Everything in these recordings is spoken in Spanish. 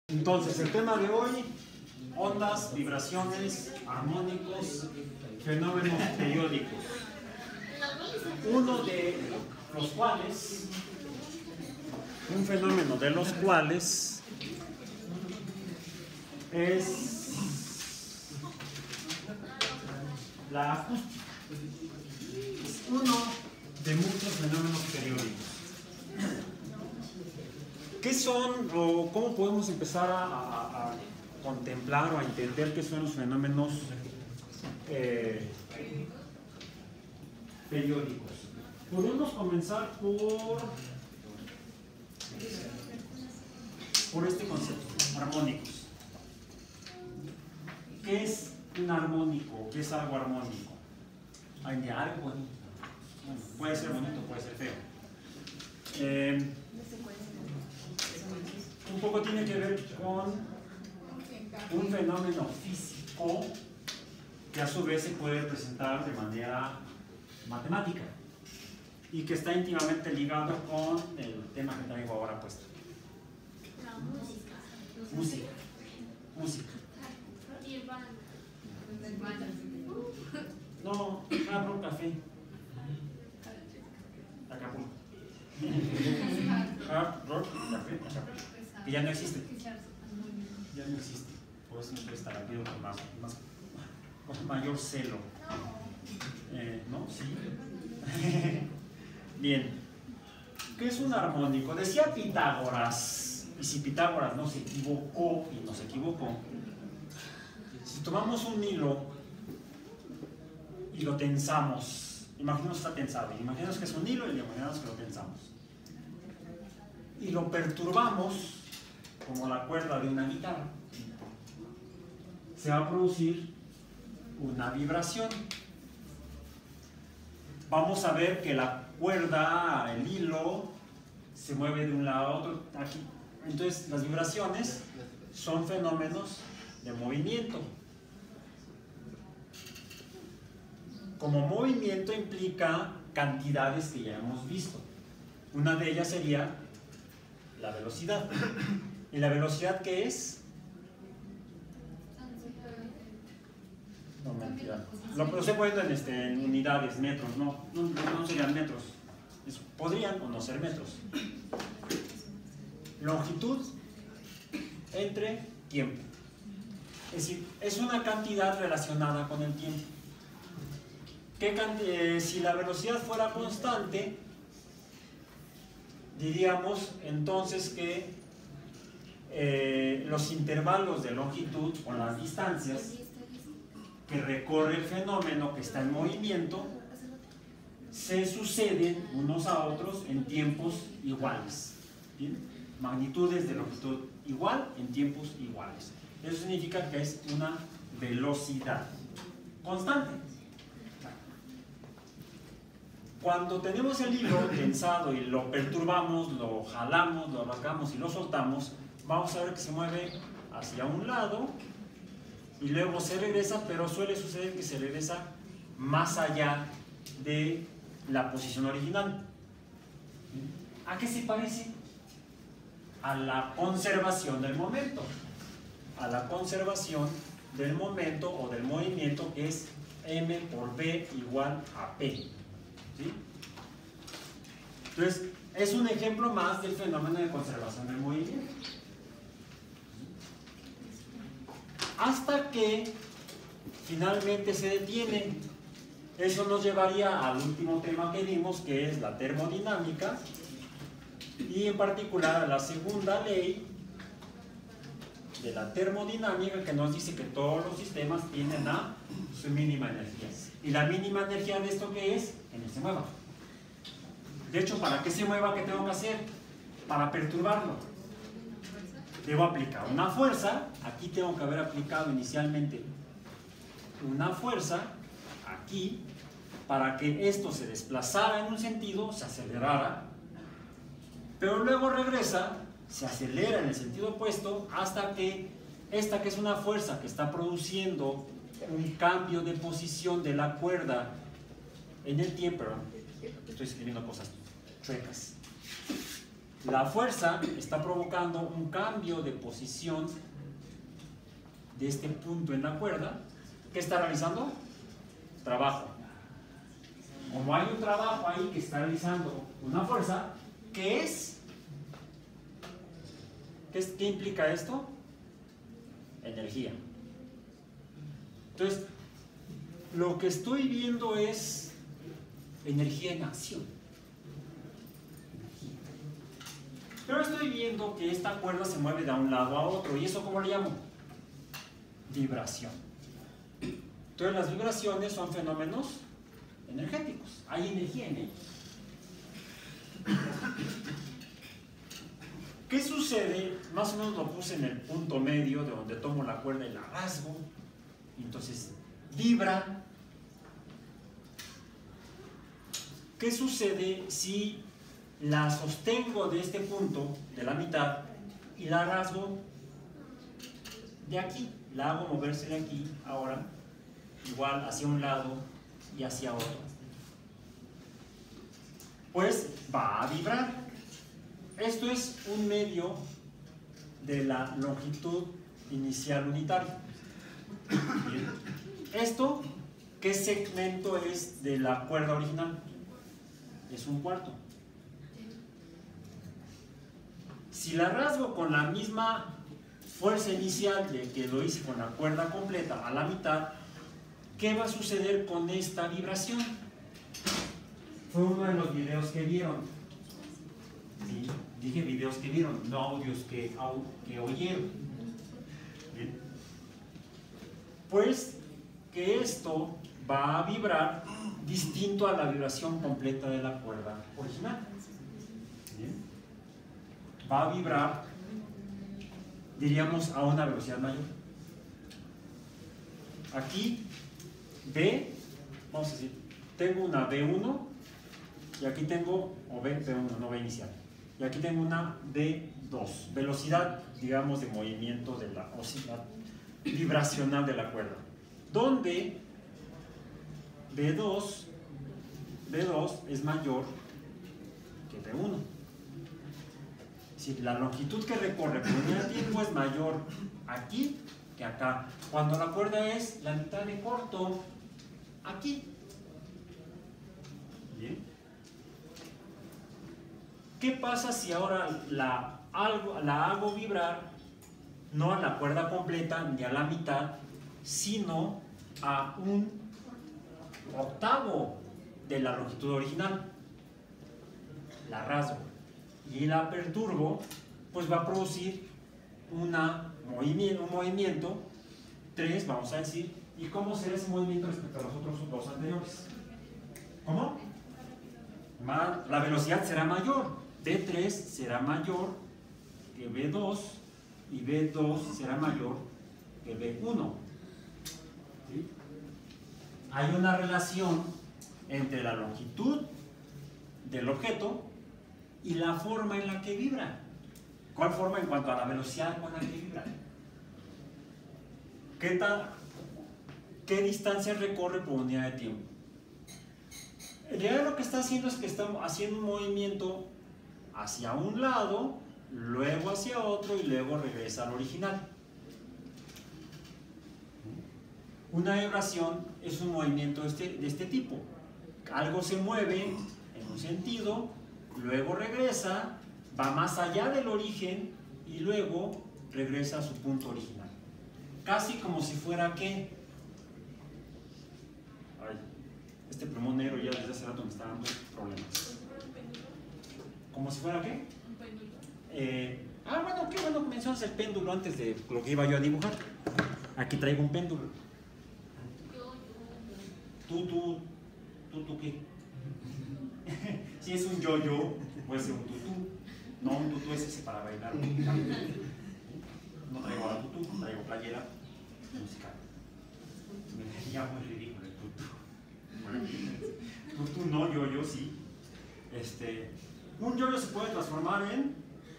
Entonces, el tema de hoy, ondas, vibraciones, armónicos, fenómenos periódicos. Uno de los cuales, un fenómeno de los cuales es la acústica. Es uno de muchos fenómenos periódicos. ¿Qué son o cómo podemos empezar a contemplar o a entender qué son los fenómenos periódicos? Podemos comenzar por este concepto, armónicos. ¿Qué es un armónico? ¿Qué es algo armónico? Hay de algo bonito. Bueno, puede ser bonito, puede ser feo. Un poco tiene que ver con un fenómeno físico que a su vez se puede representar de manera matemática y que está íntimamente ligado con el tema que traigo ahora puesto. Música. No, Hard Café. Acapulco. Hard Rock Café, que ya no existe. Ya no existe. Por eso no estar aquí con mayor celo. ¿No? Sí. Bien. ¿Qué es un armónico? Decía Pitágoras, y si Pitágoras no se equivocó, y no se equivocó, si tomamos un hilo y lo tensamos, imaginemos que está tensado, imaginemos que es un hilo y imaginemos que lo tensamos, y lo perturbamos como la cuerda de una guitarra, se va a producir una vibración. Vamos a ver que la cuerda, el hilo, se mueve de un lado a otro aquí. Entonces, las vibraciones son fenómenos de movimiento. Como movimiento implica cantidades que ya hemos visto. Una de ellas sería la velocidad. ¿Y la velocidad qué es? No, mentira. Lo estoy poniendo en unidades, metros, no serían metros. Podrían o no ser metros. Longitud entre tiempo. Es decir, es una cantidad relacionada con el tiempo. Si la velocidad fuera constante, diríamos entonces que los intervalos de longitud o las distancias que recorre el fenómeno que está en movimiento se suceden unos a otros en tiempos iguales. ¿Bien? Magnitudes de longitud igual en tiempos iguales. Eso significa que es una velocidad constante. Cuando tenemos el hilo tensado y lo perturbamos, lo jalamos, lo rasgamos y lo soltamos, vamos a ver que se mueve hacia un lado y luego se regresa, pero suele suceder que se regresa más allá de la posición original. ¿A qué se parece? A la conservación del momento. A la conservación del momento o del movimiento, que es m por b igual a p. ¿Sí? Entonces, es un ejemplo más del fenómeno de conservación del movimiento. Hasta que finalmente se detiene. Eso nos llevaría al último tema que vimos, que es la termodinámica, y en particular a la segunda ley de la termodinámica, que nos dice que todos los sistemas tienen a su mínima energía. ¿Y la mínima energía de esto qué es? Que no se mueva. De hecho, para que se mueva, ¿qué tengo que hacer? Para perturbarlo, debo aplicar una fuerza. Aquí tengo que haber aplicado inicialmente una fuerza aquí para que esto se desplazara en un sentido, se acelerara, pero luego regresa, se acelera en el sentido opuesto hasta que esta, que es una fuerza que está produciendo un cambio de posición de la cuerda en el tiempo, estoy escribiendo cosas chuecas, La fuerza está provocando un cambio de posición de este punto en la cuerda. ¿Qué está realizando? Trabajo. Como hay un trabajo ahí que está realizando una fuerza, ¿qué es? ¿Qué implica esto? Energía. Entonces, lo que estoy viendo es energía en acción. Pero estoy viendo que esta cuerda se mueve de un lado a otro. ¿Y eso cómo le llamo? Vibración. Entonces, las vibraciones son fenómenos energéticos. Hay energía en ellos. ¿Qué sucede? Más o menos lo puse en el punto medio de donde tomo la cuerda y la rasgo. Y entonces vibra. ¿Qué sucede si la sostengo de este punto, de la mitad, y la rasgo de aquí? La hago moverse de aquí, ahora, igual hacia un lado y hacia otro. Pues va a vibrar. Esto es un medio de la longitud inicial unitaria. Bien. ¿Esto qué segmento es de la cuerda original? Es 1/4. Si la rasgo con la misma fuerza inicial de que lo hice con la cuerda completa a la mitad, ¿qué va a suceder con esta vibración? Fue uno de los videos que vieron. ¿Sí? Dije videos que vieron, no audios que oyeron. Bien. Pues que esto va a vibrar distinto a la vibración completa de la cuerda original. Bien. Va a vibrar, diríamos, a una velocidad mayor. Aquí, B, vamos a decir, tengo una B1 y aquí tengo, o B1, no B inicial. Y aquí tengo una B2, velocidad, digamos, de movimiento de la oscilación vibracional de la cuerda, donde B2 es mayor que B1. Es decir, la longitud que recorre por unidad de tiempo es mayor aquí que acá, cuando la cuerda es la mitad de corto aquí. Bien. ¿Qué pasa si ahora la hago vibrar no a la cuerda completa ni a la mitad, sino a 1/8 de la longitud original? La rasgo y la perturbo, pues va a producir un movimiento 3, vamos a decir. ¿Y cómo será ese movimiento respecto a los otros dos anteriores? ¿Cómo? La velocidad será mayor. B3 será mayor que B2 y B2 será mayor que B1. ¿Sí? Hay una relación entre la longitud del objeto y la forma en la que vibra. ¿Cuál forma? En cuanto a la velocidad con la que vibra. ¿Qué distancia recorre por unidad de tiempo? En realidad lo que está haciendo es que está haciendo un movimiento hacia un lado, luego hacia otro y luego regresa al original. Una vibración es un movimiento de este tipo. Algo se mueve en un sentido, luego regresa, va más allá del origen y luego regresa a su punto original. Casi como si fuera que... Ay, este plumón negro ya desde hace rato me está dando problemas. ¿Como si fuera qué? Un péndulo. Bueno, qué bueno que mencionas el péndulo antes de lo que iba yo a dibujar. Aquí traigo un péndulo. ¿Tú qué? Si es un yo-yo, puede ser un tutú. No, un tutú es ese para bailar. No traigo ahora tutú, traigo playera musical. Me vería muy ridículo el tutú. Tutú no, yo-yo sí. Un yo-yo se puede transformar en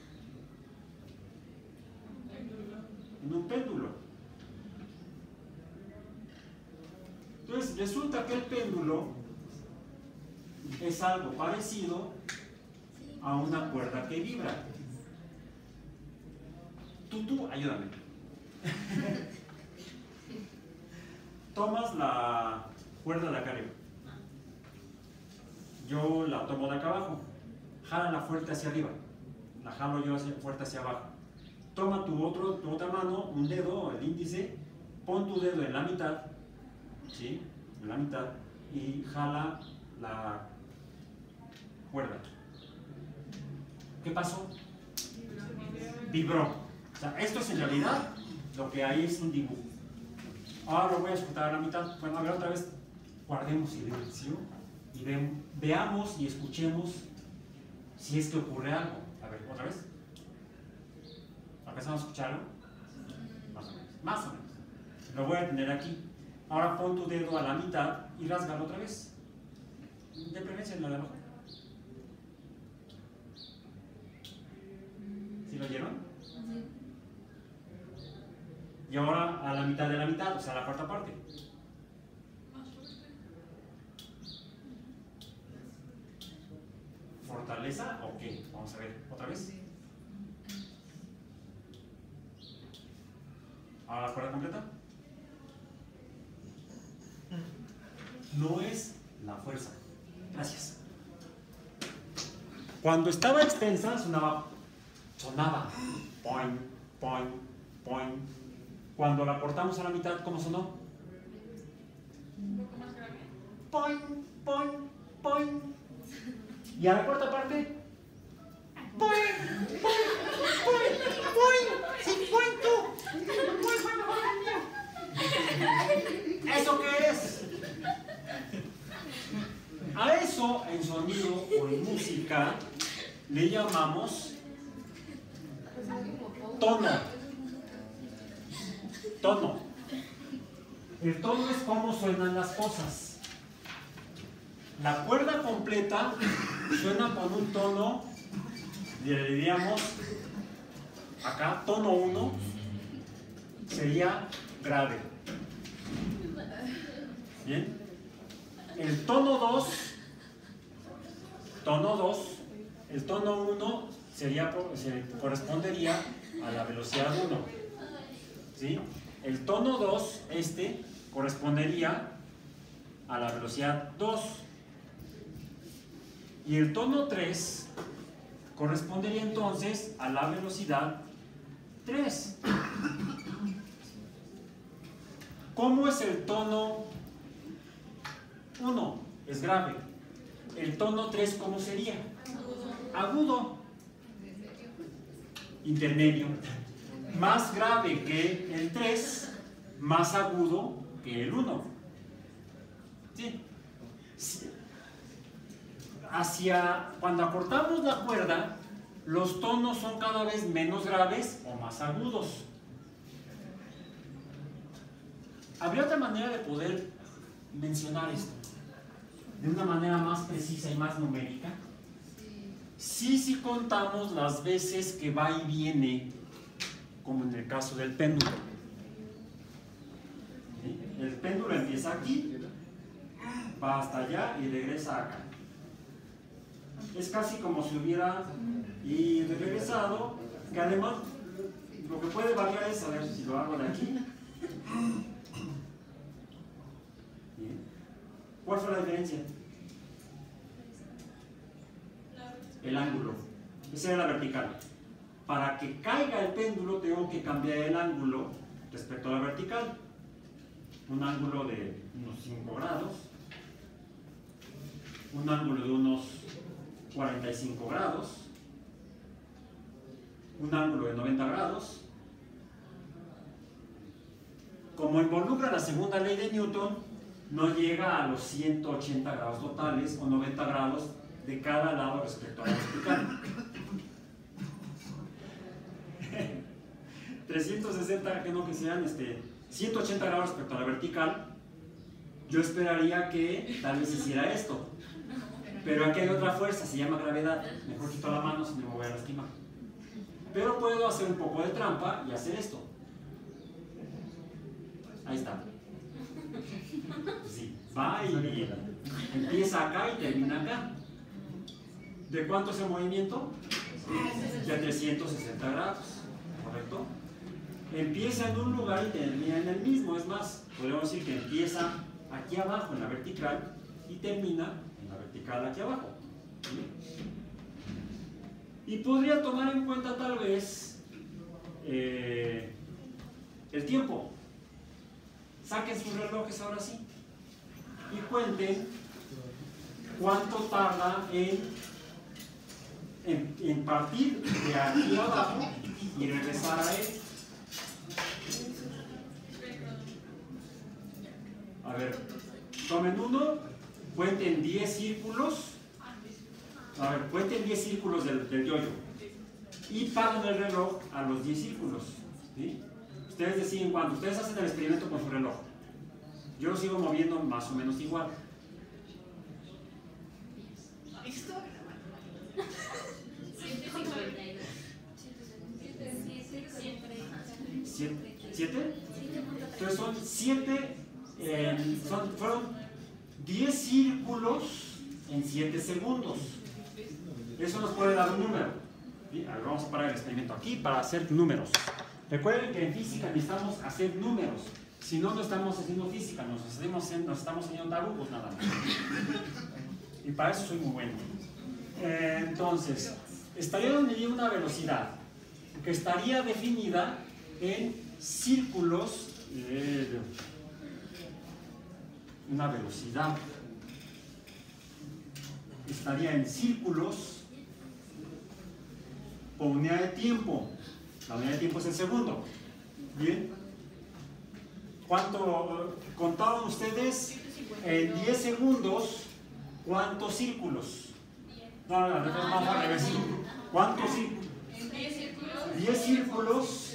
un péndulo. Entonces resulta que el péndulo es algo parecido a una cuerda que vibra. Tú, ayúdame. Tomas la cuerda de acá arriba. Yo la tomo de acá abajo. Jálala fuerte hacia arriba. La jalo yo fuerte hacia abajo. Toma tu otra mano, un dedo, el índice, pon tu dedo en la mitad, ¿sí? En la mitad, y jala la cuerda. ¿Qué pasó? Vibró. O sea, esto es en realidad lo que hay es un dibujo. Ahora lo voy a escuchar a la mitad. Bueno, a ver otra vez, guardemos silencio y veamos y escuchemos si es que ocurre algo. A ver, otra vez. ¿Empezamos a escucharlo? Más o menos. Más o menos. Lo voy a tener aquí. Ahora pon tu dedo a la mitad y rásgalo otra vez. De preferencia en la de abajo. ¿Sí lo oyeron? Sí. Y ahora a la mitad de la mitad, o sea, la cuarta parte. ¿Fortaleza o qué? Vamos a ver, otra vez. ¿Ahora la cuerda completa? No es la fuerza. Gracias. Cuando estaba extensa sonaba point, point, point. Cuando la cortamos a la mitad, ¿cómo sonó? Un poco más grave. Point, point, point. ¿Y a la cuarta parte? Point, point, point, point. Sí, point tú. ¿Eso qué es? A eso en sonido o en música le llamamos tono. Tono. El tono es cómo suenan las cosas. La cuerda completa suena con un tono, le diríamos acá, tono 1, sería grave. ¿Bien? El tono 2, el tono 1 se correspondería a la velocidad 1. ¿Sí? El tono 2, correspondería a la velocidad 2. Y el tono 3 correspondería entonces a la velocidad 3. ¿Cómo es el tono 1? Es grave. El tono 3, ¿cómo sería? Agudo. Intermedio. Más grave que el 3, más agudo que el 1. ¿Sí? Cuando acortamos la cuerda, los tonos son cada vez menos graves o más agudos. ¿Habría otra manera de poder mencionar esto de una manera más precisa y más numérica? Sí, contamos las veces que va y viene, como en el caso del péndulo. ¿Sí? El péndulo empieza aquí, va hasta allá y regresa acá. Es casi como si hubiera ido y regresado, que además lo que puede variar es, a ver si lo hago de aquí. ¿Cuál fue la diferencia? El ángulo. Esa era la vertical. Para que caiga el péndulo tengo que cambiar el ángulo respecto a la vertical. Un ángulo de unos 5 grados. Un ángulo de unos 45 grados. Un ángulo de 90 grados. Como involucra la segunda ley de Newton, no llega a los 180 grados totales o 90 grados de cada lado respecto a la vertical. 360, que sean 180 grados respecto a la vertical. Yo esperaría que tal vez hiciera esto. Pero aquí hay otra fuerza, se llama gravedad. Mejor quito la mano si no me voy a lastimar. Pero puedo hacer un poco de trampa y hacer esto. Ahí está. Sí, va y viene. Empieza acá y termina acá. ¿De cuánto es el movimiento? De 360 grados, ¿correcto? Empieza en un lugar y termina en el mismo. Es más, podríamos decir que empieza aquí abajo en la vertical y termina en la vertical aquí abajo. ¿Sí? Y podría tomar en cuenta tal vez el tiempo. Saquen sus relojes ahora sí y cuenten cuánto tarda en partir de aquí abajo y regresar a él. A ver, tomen uno, cuenten 10 círculos. A ver, cuenten 10 círculos del yoyo y paren el reloj a los 10 círculos. ¿Sí? Ustedes deciden cuándo. Ustedes hacen el experimento con su reloj. Yo lo sigo moviendo más o menos igual. ¿Listo? 7. Entonces son 7, fueron 10 círculos en 7 segundos. Eso nos puede dar un número. ¿Sí? A ver, vamos a parar el experimento aquí para hacer números. Recuerden que en física necesitamos hacer números. Si no, no estamos haciendo física, nos estamos haciendo tarugos nada más. Y para eso soy muy bueno. Entonces, estaríamos midiendo una velocidad que estaría definida en círculos, una velocidad estaría en círculos por unidad de tiempo. La unidad de tiempo es el segundo. Bien. ¿Cuánto contaban ustedes en 10 segundos? ¿Cuántos círculos? No, vamos al revés. ¿Cuántos círculos? 10 círculos.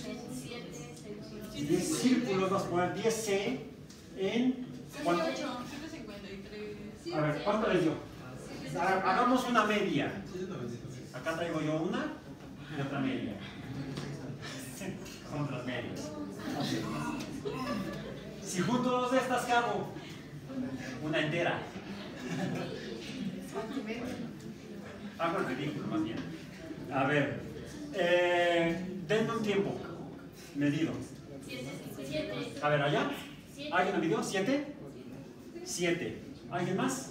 10 círculos, vas a poner 10C en. ¿Cuánto? 753. A ver, ¿cuánto les dio? Hagamos una media. Acá traigo yo una y otra media. Son otras medias. Si junto dos de estas, ¿qué hago? Una entera. Hago el ridículo más bien. A ver, denme un tiempo medido. 7. A ver, allá. ¿Alguien me midió? ¿7? 7. ¿Alguien más?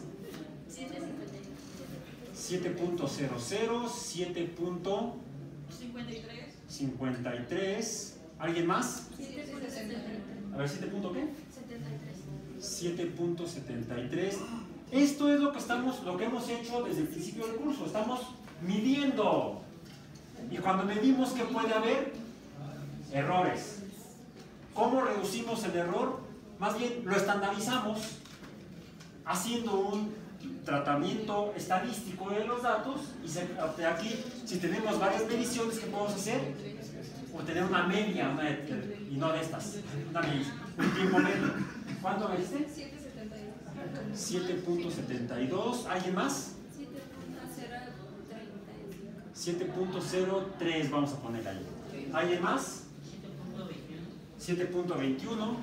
7.00, 7.53. ¿Alguien más? A ver, ¿7. ¿Qué? 7.73. Esto es lo que hemos hecho desde el principio del curso. Estamos midiendo. Y cuando medimos, ¿qué puede haber? Errores. ¿Cómo reducimos el error? Más bien, lo estandarizamos haciendo un tratamiento estadístico de los datos. Y de aquí, si tenemos varias mediciones, ¿qué podemos hacer? Obtener una media, y no de estas. Un tiempo medio. ¿Cuánto me diste? 7.72. ¿Alguien más? 7.03 vamos a poner ahí. ¿Alguien más? 7.21.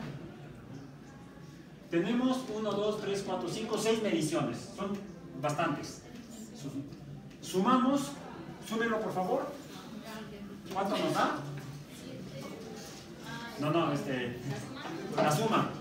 Tenemos 1, 2, 3, 4, 5, 6 mediciones. Son bastantes. Sumamos. Súmenlo por favor. ¿Cuánto nos da? No, la suma.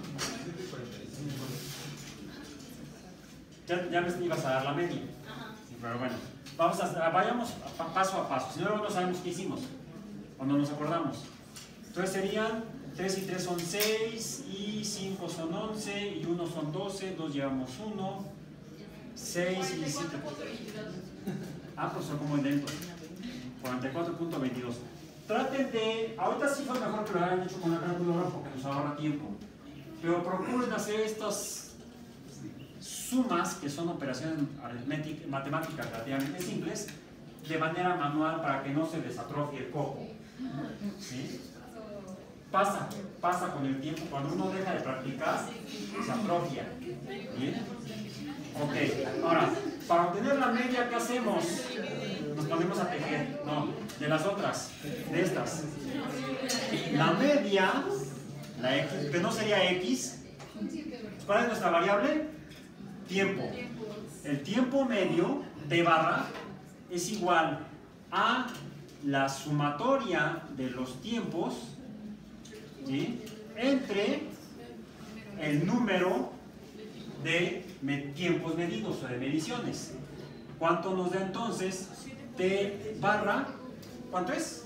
Ya me ibas a dar la media. Sí, pero bueno, vayamos paso a paso. Si no, no sabemos qué hicimos o no nos acordamos. Entonces serían 3 y 3 son 6, y 5 son 11, y 1 son 12, 2 llevamos 1, 6 y 7. Ah, pues son como lentos. 44.22. Traten de, ahorita sí fue mejor que lo hayan hecho con la calculadora porque nos ahorra tiempo. Pero procuren hacer estas sumas, que son operaciones matemáticas relativamente simples, de manera manual para que no se desatrofie el coco. ¿Sí? Pasa con el tiempo, cuando uno deja de practicar, se atrofia. ¿Bien? Ok, ahora, para obtener la media, ¿qué hacemos? Nos ponemos a tejer. No, de las otras, de estas. La media, la X, que no sería X, ¿cuál es nuestra variable? Tiempo. El tiempo medio, T barra, es igual a la sumatoria de los tiempos, ¿sí?, entre el número de tiempos medidos o de mediciones. ¿Cuánto nos da entonces? T barra, ¿cuánto es?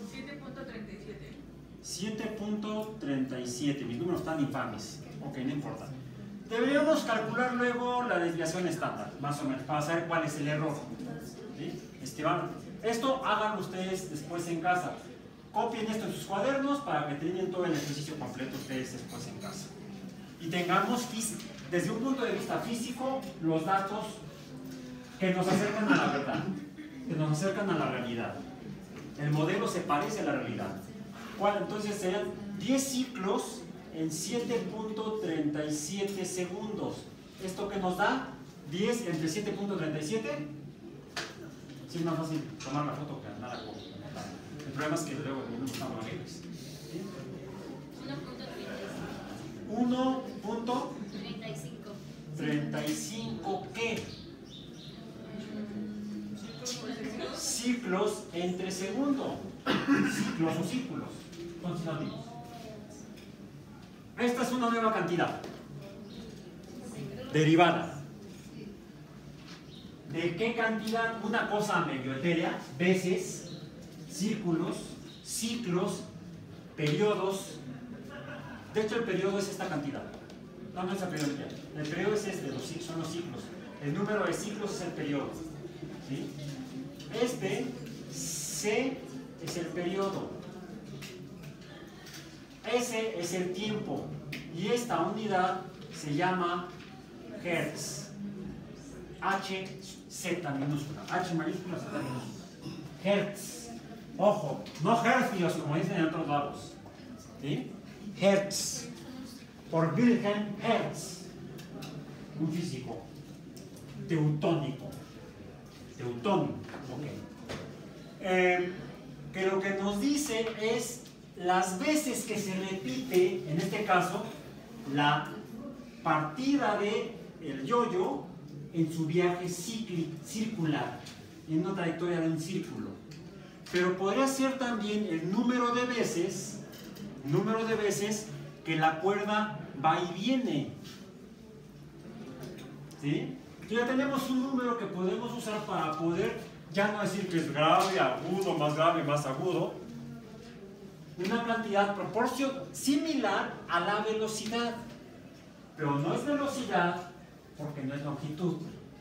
7.37. Mis números están infames. Ok, no importa. Deberíamos calcular luego la desviación estándar, más o menos, para saber cuál es el error. ¿Sí? Esto hagan ustedes después en casa. Copien esto en sus cuadernos para que tengan todo el ejercicio completo ustedes después en casa. Y tengamos, desde un punto de vista físico, los datos que nos acercan a la verdad, que nos acercan a la realidad. El modelo se parece a la realidad. Entonces serían 10 ciclos en 7.37 segundos. ¿Esto qué nos da? 10 entre 7.37. Sí, es más fácil tomar la foto que andar como tal. El problema es que luego no estamos libres. 1.35 ¿qué? Ciclos entre segundo. Ciclos o círculos. Son sinónimos. Esta es una nueva cantidad derivada. ¿De qué cantidad? Una cosa medio etérea, veces, círculos, ciclos, periodos. De hecho, el periodo es esta cantidad. No, no es el periodo entero. El periodo es este, son los ciclos. El número de ciclos es el periodo. ¿Sí? Este C es el periodo. S es el tiempo. Y esta unidad se llama Hertz. H, Z minúscula. H mayúscula, Z minúscula. Hertz. Ojo, no hercios como dicen en otros lados. ¿Sí? Hertz. Por Wilhelm Hertz. Un físico. Teutónico. Teutónico. Okay. Que lo que nos dice es las veces que se repite, en este caso, la partida del yo-yo en su viaje circular, en una trayectoria de un círculo. Pero podría ser también el número de veces que la cuerda va y viene. ¿Sí? Entonces ya tenemos un número que podemos usar para poder ya no decir que es grave, agudo, más grave, más agudo. Una cantidad similar a la velocidad. Pero no es velocidad porque no es longitud.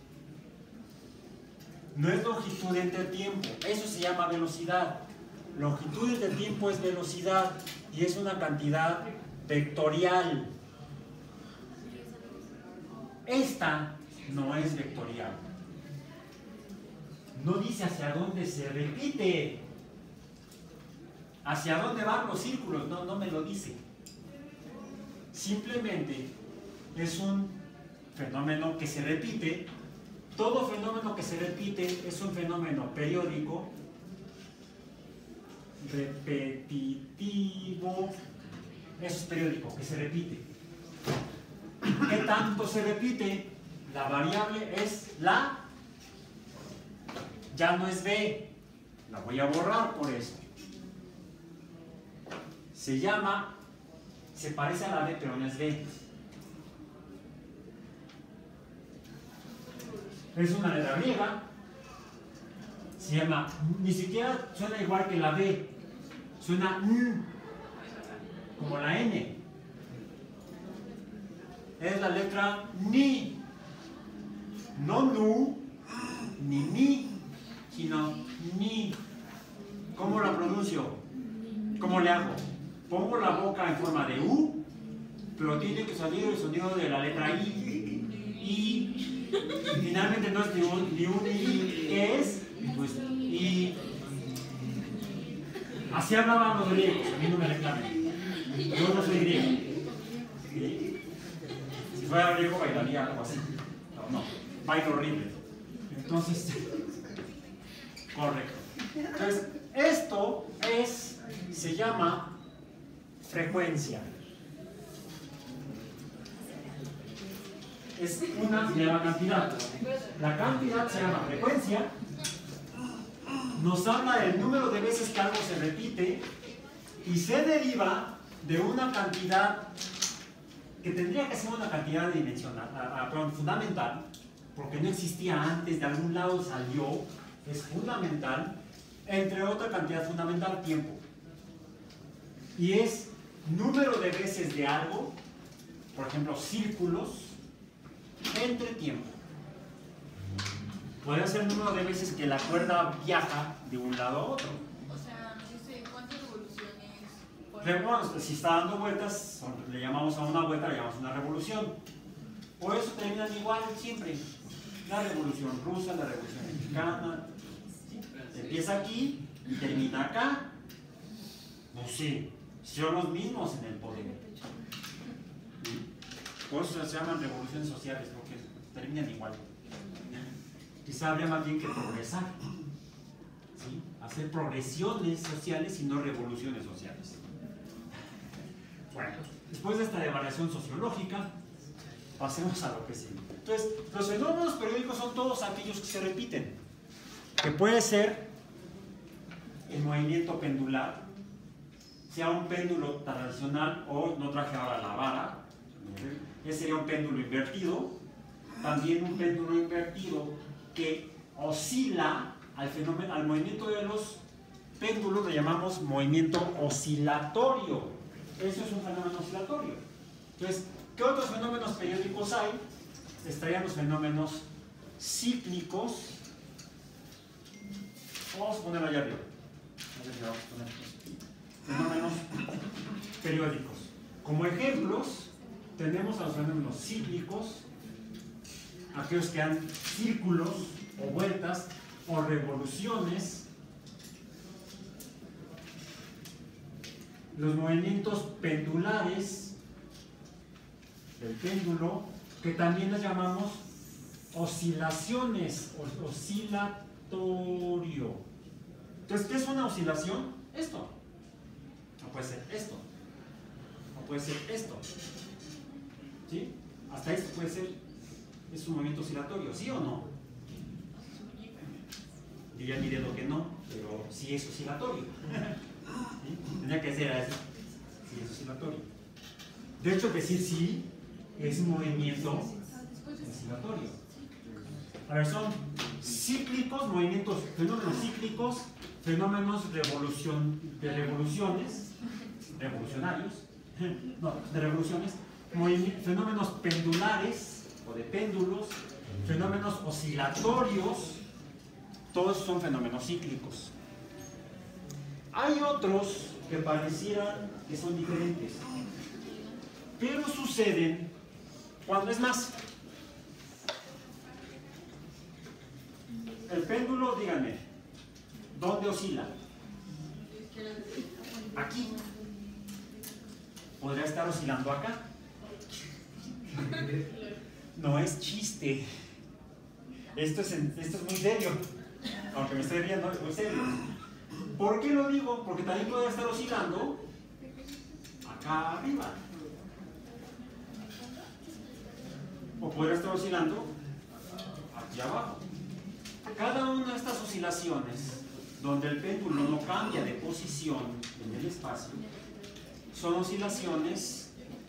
No es longitud entre tiempo. Eso se llama velocidad. Longitud entre tiempo es velocidad y es una cantidad vectorial. Esta no es vectorial. No dice hacia dónde se repite. ¿Hacia dónde van los círculos? No, no me lo dice. Simplemente es un fenómeno que se repite. Todo fenómeno que se repite es un fenómeno periódico, repetitivo. Eso es periódico, que se repite. ¿Qué tanto se repite? La variable es la... Ya no es B. La voy a borrar por eso. Se llama, se parece a la B, pero no es B. Es una letra griega. Se llama, ni siquiera suena igual que la B. Suena N, como la N. Es la letra Ni. No Nu, ni, sino Ni. ¿Cómo la pronuncio? ¿Cómo le hago? Pongo la boca en forma de U, pero tiene que salir el sonido de la letra I. Y finalmente no es ni un I. ¿Qué es? Pues I. Así hablaban los griegos, a mí no me reclamen. Yo no soy griego. ¿Sí? Si fuera griego bailaría algo así. No, bailo horrible. Entonces, correcto. Entonces, esto se llama frecuencia. Es una nueva cantidad. La cantidad se llama frecuencia nos habla del número de veces que algo se repite y se deriva de una cantidad que tendría que ser una cantidad dimensional, fundamental, porque no existía antes, de algún lado salió, es fundamental, entre otra cantidad fundamental, tiempo. Y es número de veces de algo, por ejemplo, círculos, entre tiempo. Puede ser el número de veces que la cuerda viaja de un lado a otro. O sea, dice, ¿cuántas revoluciones? Bueno, si está dando vueltas, le llamamos a una vuelta, le llamamos una revolución. Por eso terminan igual siempre. La revolución rusa, la revolución mexicana. Empieza aquí y termina acá. No sé, son los mismos en el poder. Por eso se llaman revoluciones sociales, porque terminan igual. Quizá habría más bien que progresar. ¿Sí? Hacer progresiones sociales y no revoluciones sociales. Bueno, después de esta devaluación sociológica, pasemos a lo que sigue. Entonces, los fenómenos periódicos son todos aquellos que se repiten. Que puede ser el movimiento pendular, sea un péndulo tradicional o no traje ahora la vara, ese sería un péndulo invertido, también un péndulo invertido que oscila al movimiento de los péndulos, le llamamos movimiento oscilatorio. Eso es un fenómeno oscilatorio. Entonces, ¿qué otros fenómenos periódicos hay? Estarían los fenómenos cíclicos. Vamos a ponerlo allá arriba. Fenómenos periódicos. Como ejemplos, tenemos a los fenómenos cíclicos, aquellos que dan círculos o vueltas o revoluciones. Los movimientos pendulares del péndulo, que también los llamamos oscilaciones, oscilatorio. Entonces, ¿qué es una oscilación? Esto. No puede ser esto. No puede ser esto. ¿Sí? Hasta esto puede ser, es un movimiento oscilatorio, ¿sí o no? Yo ya miré lo que no, pero sí es oscilatorio. ¿Sí? Tendría que ser así. Sí es oscilatorio. De hecho, decir sí es un movimiento oscilatorio. A ver, son cíclicos, movimientos, fenómenos cíclicos, fenómenos de revoluciones, revolucionarios, no, de revoluciones, fenómenos pendulares o de péndulos, fenómenos oscilatorios, todos son fenómenos cíclicos. Hay otros que parecieran que son diferentes, pero suceden cuando es más. El péndulo, díganme, ¿dónde oscila? Aquí. Podría estar oscilando acá. No es chiste. Esto es muy serio. Aunque me estoy riendo, es muy serio. ¿Por qué lo digo? Porque también puede estar oscilando acá arriba. O podría estar oscilando aquí abajo. Cada una de estas oscilaciones, donde el péndulo no cambia de posición en el espacio, son oscilaciones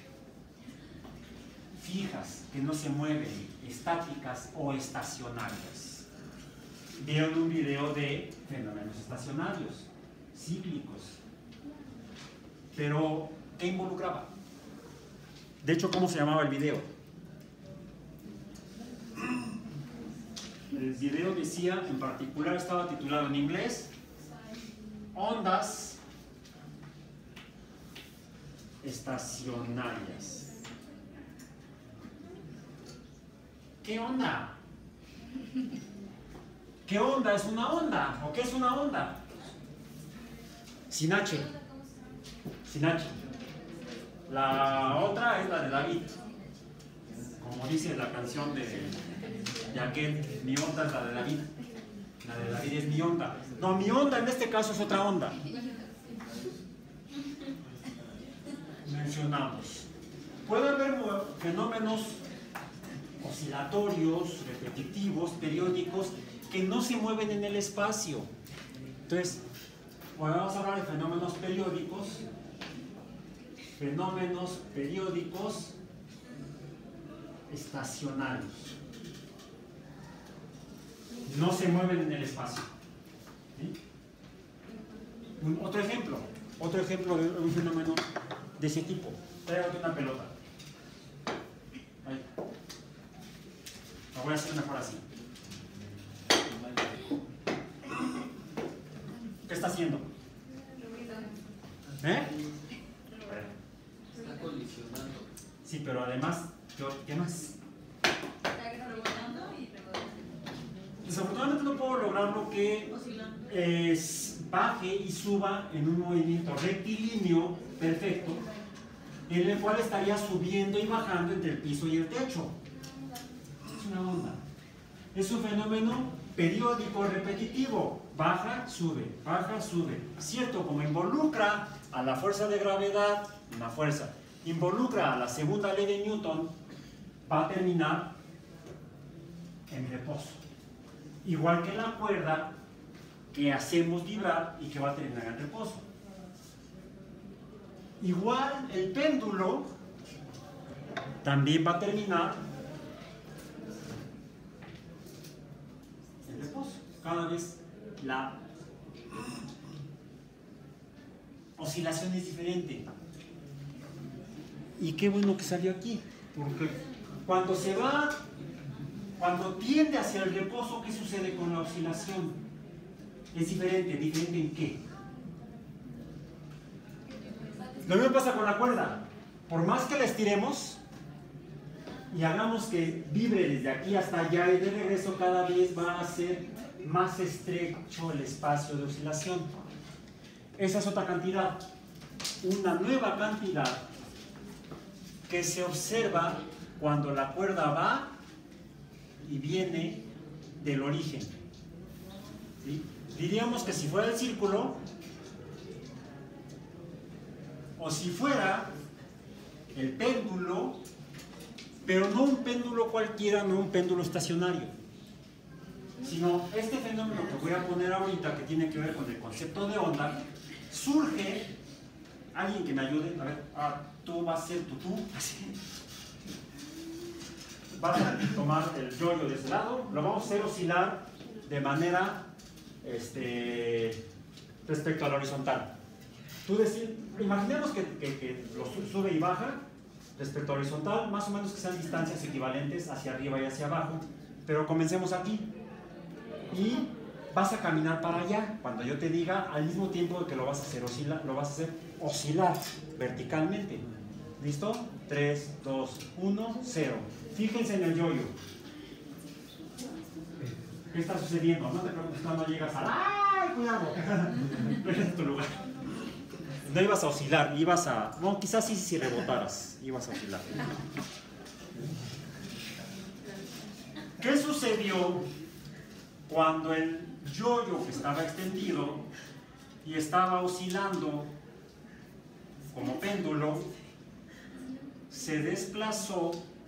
fijas, que no se mueven, estáticas o estacionarias. Vieron un video de fenómenos estacionarios, cíclicos. Pero, ¿qué involucraba? De hecho, ¿cómo se llamaba el video? El video decía, en particular estaba titulado en inglés, ondas estacionarias. ¿Qué onda? ¿Qué onda es una onda? ¿O qué es una onda? Sin H. Sin H. La otra es la de David. Como dice la canción de aquel, mi onda es la de David. La de David es mi onda. No, mi onda en este caso es otra onda. Mencionamos. Puede haber fenómenos oscilatorios, repetitivos, periódicos, que no se mueven en el espacio. Entonces, bueno, vamos a hablar de fenómenos periódicos. Fenómenos periódicos estacionarios. No se mueven en el espacio. ¿Sí? Otro ejemplo de un fenómeno de ese tipo. Tráigate una pelota. Ahí. Lo voy a hacer mejor así. ¿Qué está haciendo? ¿Eh? Está colisionando. Sí, pero además, ¿qué más? Está rebotando y rebotando. Desafortunadamente no puedo lograrlo que baje y suba en un movimiento rectilíneo perfecto, en el cual estaría subiendo y bajando entre el piso y el techo. Es una onda. Es un fenómeno periódico repetitivo. Baja, sube, baja, sube. Cierto, como involucra a la fuerza de gravedad, una fuerza, involucra a la segunda ley de Newton, va a terminar en reposo. Igual que la cuerda que hacemos vibrar y que va a terminar en reposo. Igual el péndulo también va a terminar en reposo. Cada vez la oscilación es diferente. Y qué bueno que salió aquí, porque cuando tiende hacia el reposo, ¿qué sucede con la oscilación? Es diferente. ¿Diferente en qué? Lo mismo pasa con la cuerda. Por más que la estiremos y hagamos que vibre desde aquí hasta allá y de regreso, cada vez va a ser más estrecho el espacio de oscilación. Esa es otra cantidad. Una nueva cantidad que se observa cuando la cuerda va y viene del origen. ¿Sí? Diríamos que si fuera el círculo, o si fuera el péndulo, pero no un péndulo cualquiera, no un péndulo estacionario, sino este fenómeno que voy a poner ahorita, que tiene que ver con el concepto de onda, surge. Alguien que me ayude, a ver, tú vas a ser tú, así. Vas a tomar el yoyo de ese lado, lo vamos a hacer oscilar de manera respecto a la horizontal. Tú imaginemos que lo sube y baja respecto a horizontal, más o menos que sean distancias equivalentes hacia arriba y hacia abajo, pero comencemos aquí. Y vas a caminar para allá, cuando yo te diga, al mismo tiempo que lo vas a hacer oscilar verticalmente. ¿Listo? 3, 2, 1, 0. Fíjense en el yoyo. ¿Qué está sucediendo? No te preocupes cuando llegas al... ¡Ay, cuidado! Ese es tu lugar. No ibas a oscilar, ibas a... No, quizás sí, si rebotaras, ibas a oscilar. ¿Qué sucedió cuando el yoyo que estaba extendido y estaba oscilando como péndulo se desplazó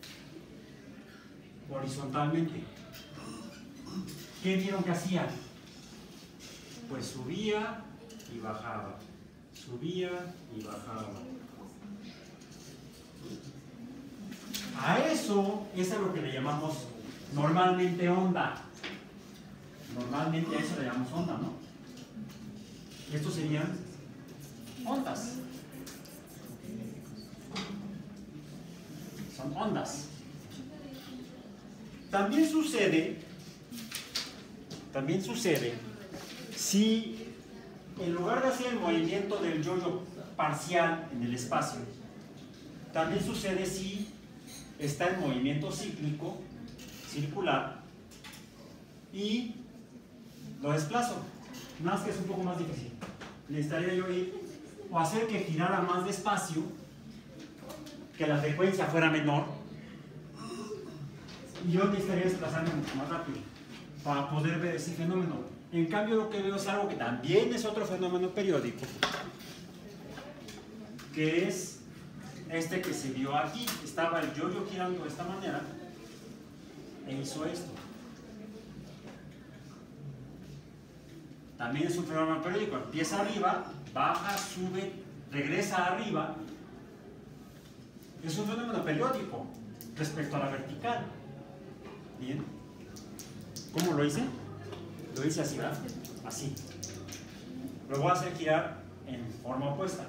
horizontalmente? ¿Qué vieron que hacía? Pues subía y bajaba, subía y bajaba. A eso es a lo que le llamamos normalmente onda. Normalmente a eso le llamamos onda, ¿no? Estos serían ondas. Son ondas. También sucede si en lugar de hacer el movimiento del yoyo parcial en el espacio, también sucede si está en movimiento cíclico, circular, y lo desplazo. Más que es un poco más difícil. Necesitaría yo ir o hacer que girara más despacio, que la frecuencia fuera menor, y yo necesitaría desplazarme mucho más rápido para poder ver ese fenómeno. En cambio, lo que veo es algo que también es otro fenómeno periódico, que es este que se vio aquí. Estaba el yoyo girando de esta manera e hizo esto. también es un fenómeno periódico. Empieza arriba, baja, sube, regresa arriba. Es un fenómeno periódico respecto a la vertical. Bien. ¿Cómo lo hice? Lo hice así, ¿verdad? Así. Lo voy a hacer girar en forma opuesta.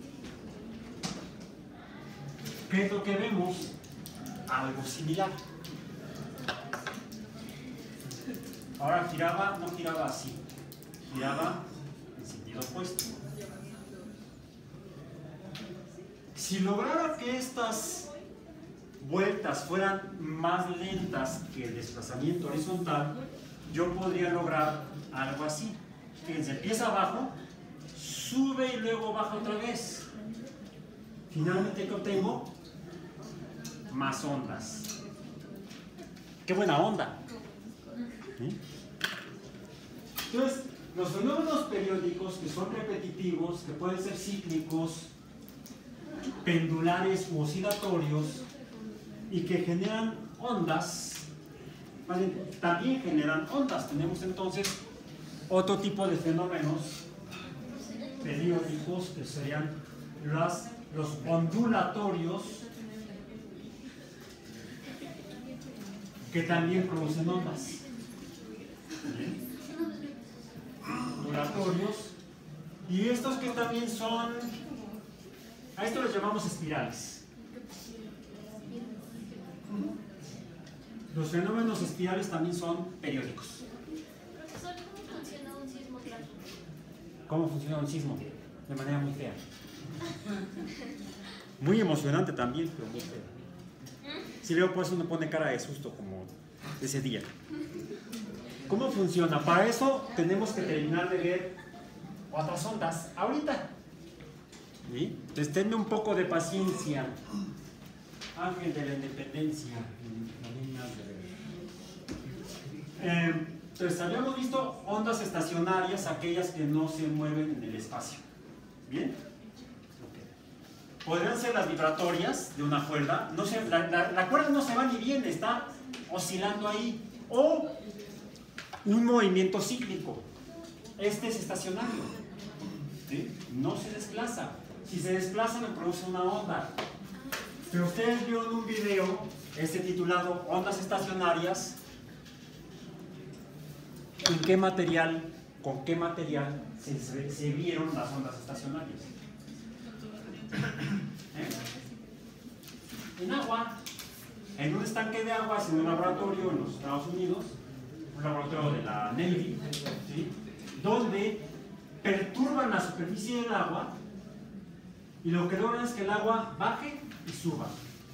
¿Qué es lo que vemos? Algo similar. Ahora giraba, no giraba así, giraba en sentido opuesto. Si lograra que estas vueltas fueran más lentas que el desplazamiento horizontal, yo podría lograr algo así. Fíjense, empieza abajo, sube y luego baja otra vez. Finalmente, ¿qué obtengo? Más ondas. ¡Qué buena onda! ¿Sí? Entonces, los fenómenos periódicos que son repetitivos, que pueden ser cíclicos, pendulares u oscilatorios, y que generan ondas, ¿vale? También generan ondas. Tenemos entonces otro tipo de fenómenos periódicos que serían los ondulatorios, que también producen ondas. ¿Bien? Ondulatorios. Y estos que también son, a esto les llamamos espirales. Los fenómenos espirales también son periódicos. Profesor, ¿cómo funciona un sismo trágico? ¿Cómo funciona un sismo? De manera muy fea. Muy emocionante también, pero muy fea. Si luego pues uno pone cara de susto como ese día. ¿Cómo funciona? Para eso tenemos que terminar de ver otras ondas ahorita. ¿Sí? Entonces tenme un poco de paciencia. Ángel de la Independencia. Entonces habíamos visto ondas estacionarias, aquellas que no se mueven en el espacio. ¿Bien? Okay. Podrían ser las vibratorias de una cuerda. No se, la cuerda no se va ni viene, está oscilando ahí. O un movimiento cíclico. Este es estacionario. ¿Sí? No se desplaza. Si se desplaza me produce una onda. Pero ustedes vieron un video titulado Ondas estacionarias. ¿En qué material, con qué material se vieron las ondas estacionarias? En agua, en un estanque de agua, en un laboratorio en los Estados Unidos, un laboratorio de la Navy, ¿sí? Donde perturban la superficie del agua y lo que logran es que el agua baje y suba,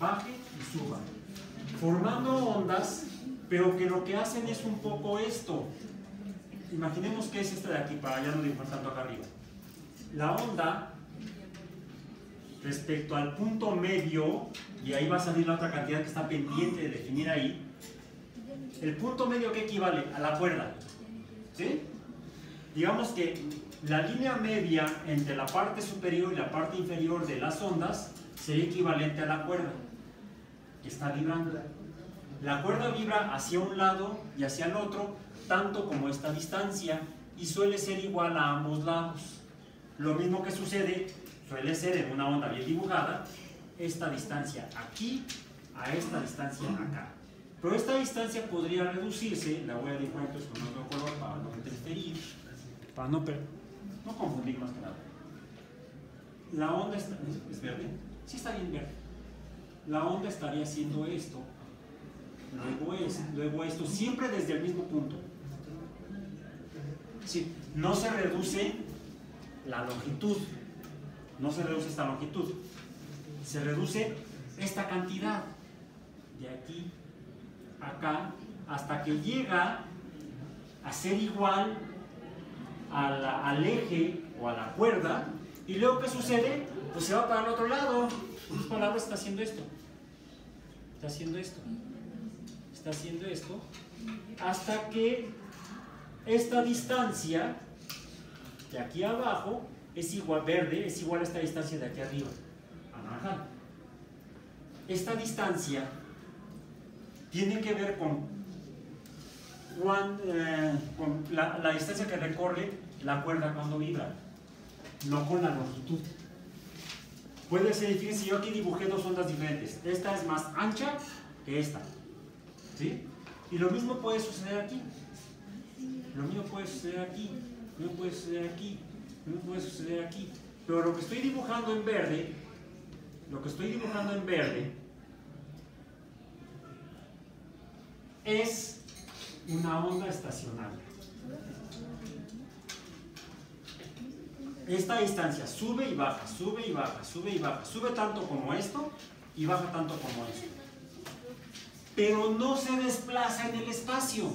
formando ondas, pero que lo que hacen es un poco esto. Imaginemos que es esta de aquí, para ya no dibujar tanto acá arriba. La onda, respecto al punto medio, y ahí va a salir la otra cantidad que está pendiente de definir ahí, el punto medio que equivale a la cuerda. ¿Sí? Digamos que la línea media entre la parte superior y la parte inferior de las ondas sería equivalente a la cuerda, que está vibrando. La cuerda vibra hacia un lado y hacia el otro, tanto como esta distancia, y suele ser igual a ambos lados. Lo mismo que suele ser en una onda bien dibujada, esta distancia aquí a esta distancia acá. Pero esta distancia podría reducirse, la voy a dibujar entonces con otro color para no interferir, para no confundir más que nada. La onda ¿es verde? Sí, está bien verde. La onda estaría haciendo esto, luego esto, siempre desde el mismo punto. Sí, no se reduce la longitud, no se reduce esta longitud, se reduce esta cantidad de aquí a acá hasta que llega a ser igual al eje o a la cuerda, y luego ¿qué sucede? Pues se va para el otro lado. En otras palabras, está haciendo esto, hasta que esta distancia de aquí abajo es igual, verde, es igual a esta distancia de aquí arriba, anaranjado. Esta distancia tiene que ver con con la distancia que recorre la cuerda cuando vibra, no con la longitud. Puede ser, fíjense, yo aquí dibujé dos ondas diferentes. Esta es más ancha que esta, ¿sí? Y lo mismo puede suceder aquí. Lo mismo puede suceder aquí. Lo mismo puede suceder aquí. Lo mismo puede suceder aquí. Pero lo que estoy dibujando en verde, es una onda estacionaria. Esta distancia sube y baja, sube y baja, sube y baja, sube tanto como esto y baja tanto como esto. Pero no se desplaza en el espacio.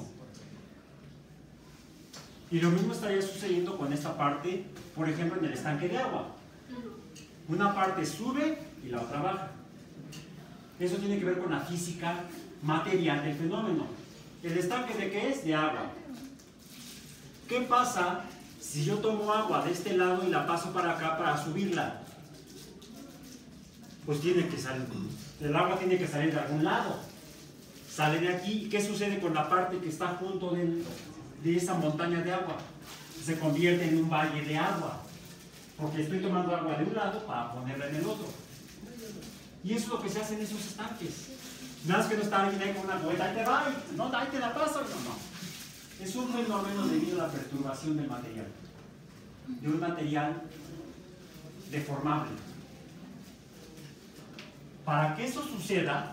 Y lo mismo estaría sucediendo con esta parte, por ejemplo, en el estanque de agua. Una parte sube y la otra baja. Eso tiene que ver con la física material del fenómeno. ¿El estanque de qué es? De agua. ¿Qué pasa si yo tomo agua de este lado y la paso para acá para subirla? Pues tiene que salir. El agua tiene que salir de algún lado. Sale de aquí. ¿Y qué sucede con la parte que está junto de esa montaña de agua? Se convierte en un valle de agua. Porque estoy tomando agua de un lado para ponerla en el otro. Y eso es lo que se hace en esos estanques. Nada más que no está alguien ahí con una cubeta, ahí te va, no, ahí te la paso. No. Es un fenómeno debido a la perturbación del material. De un material deformable. Para que eso suceda,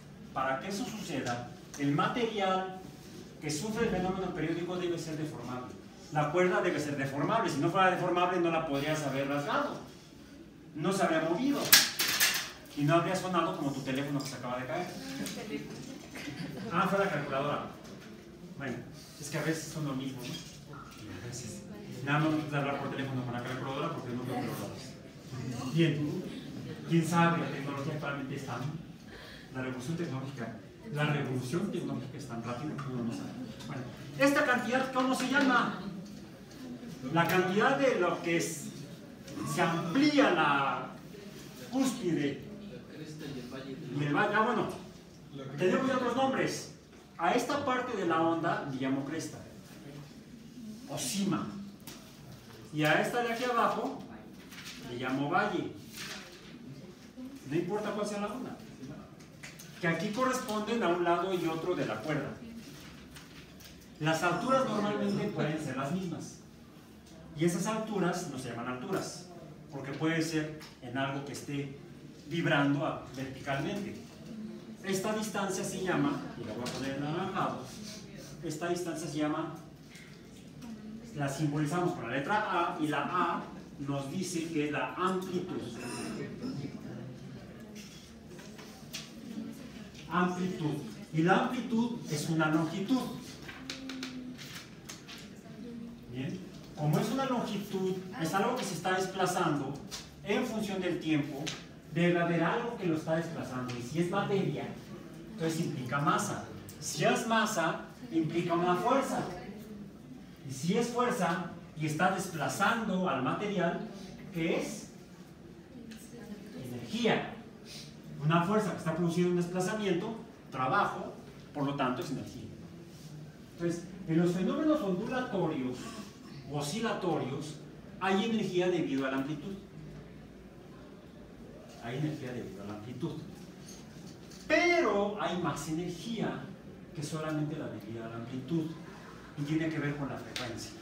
el material que sufre el fenómeno periódico debe ser deformable. La cuerda debe ser deformable. Si no fuera deformable, no la podrías haber rasgado. No se habría movido. Y no habría sonado como tu teléfono que se acaba de caer. Ah, fue la calculadora. Bueno, es que a veces son lo mismo, ¿no? A veces. Nada más de hablar por teléfono con la calculadora porque no veo calculadoras. Bien. ¿Quién sabe? La tecnología actualmente es tan... La revolución tecnológica es tan rápida que uno no sabe. Bueno, esta cantidad, ¿cómo se llama? La cantidad de lo que se amplía la cúspide y el valle. Ah, bueno, tenemos ya otros nombres. A esta parte de la onda le llamo cresta o cima, y a esta de aquí abajo le llamo valle. No importa cuál sea la onda, que aquí corresponden a un lado y otro de la cuerda. Las alturas normalmente pueden ser las mismas, y esas alturas no se llaman alturas, porque puede ser en algo que esté vibrando verticalmente. Esta distancia se llama, y la voy a poner en anaranjado, esta distancia se llama, la simbolizamos con la letra A, y la A nos dice que es la amplitud. Amplitud. Y la amplitud es una longitud. Bien. Como es una longitud, es algo que se está desplazando en función del tiempo, debe haber algo que lo está desplazando. Y si es materia, entonces implica masa. Si es masa, implica una fuerza. Y si es fuerza y está desplazando al material, ¿qué es? Energía. Una fuerza que está produciendo un desplazamiento, trabajo, por lo tanto es energía. Entonces, en los fenómenos ondulatorios, oscilatorios, hay energía debido a la amplitud. Hay energía debido a la amplitud. Pero hay más energía que solamente la debida a la amplitud, y tiene que ver con la frecuencia.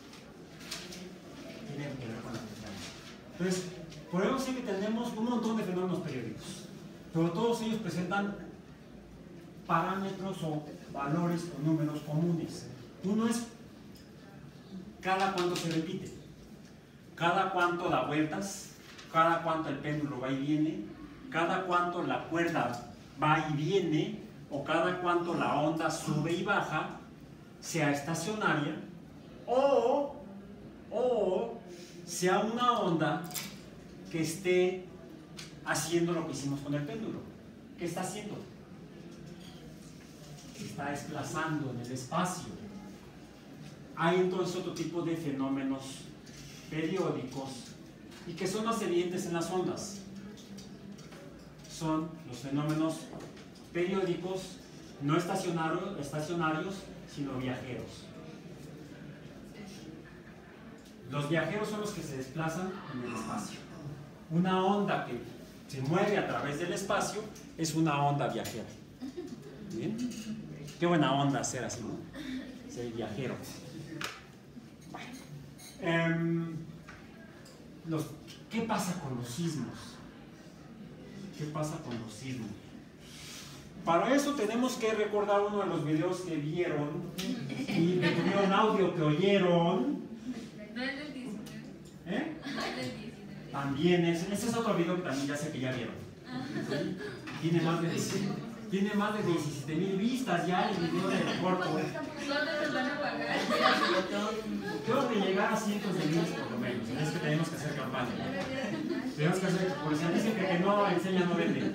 Tiene que ver con la frecuencia. Entonces, podemos decir que tenemos un montón de fenómenos periódicos, pero todos ellos presentan parámetros o valores o números comunes. Uno es cada cuánto se repite, cada cuánto da vueltas, cada cuánto el péndulo va y viene, cada cuánto la cuerda va y viene, o cada cuánto la onda sube y baja, sea estacionaria o sea una onda que esté haciendo lo que hicimos con el péndulo. ¿Qué está haciendo? Se está desplazando en el espacio. Hay entonces otro tipo de fenómenos periódicos y que son más evidentes en las ondas. Son los fenómenos periódicos no estacionarios, sino viajeros. Los viajeros son los que se desplazan en el espacio. Una onda que se mueve a través del espacio es una onda viajera. ¿Bien? Qué buena onda ser así, ¿no? Ser viajero. ¿Qué pasa con los sismos? ¿Qué pasa con los sismos? Para eso tenemos que recordar uno de los videos que vieron y que tuvieron audio que oyeron. No es del 19. ¿Eh? No es del 19. También ese es otro video que también ya sé que ya vieron. ¿Sí? Tiene más de 17,000 vistas ya el video del corto. ¿Dónde nos van a pagar? Tengo que llegar a cientos de miles por lo menos. Es que tenemos que hacer campaña. Tenemos que hacer, por si dicen que no enseña, no vende.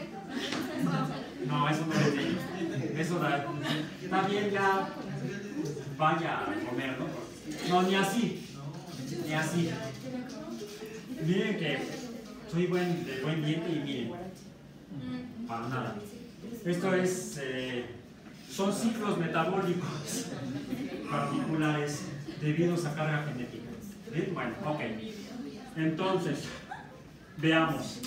No, eso no es de ellos. Eso da, está bien, ya vaya a comer, ¿no? No, ni así. Ni así. Miren que soy de buen diente y miren, para nada. Esto es, son ciclos metabólicos particulares debidos a carga genética. ¿Bien? Bueno, ok. Entonces, veamos.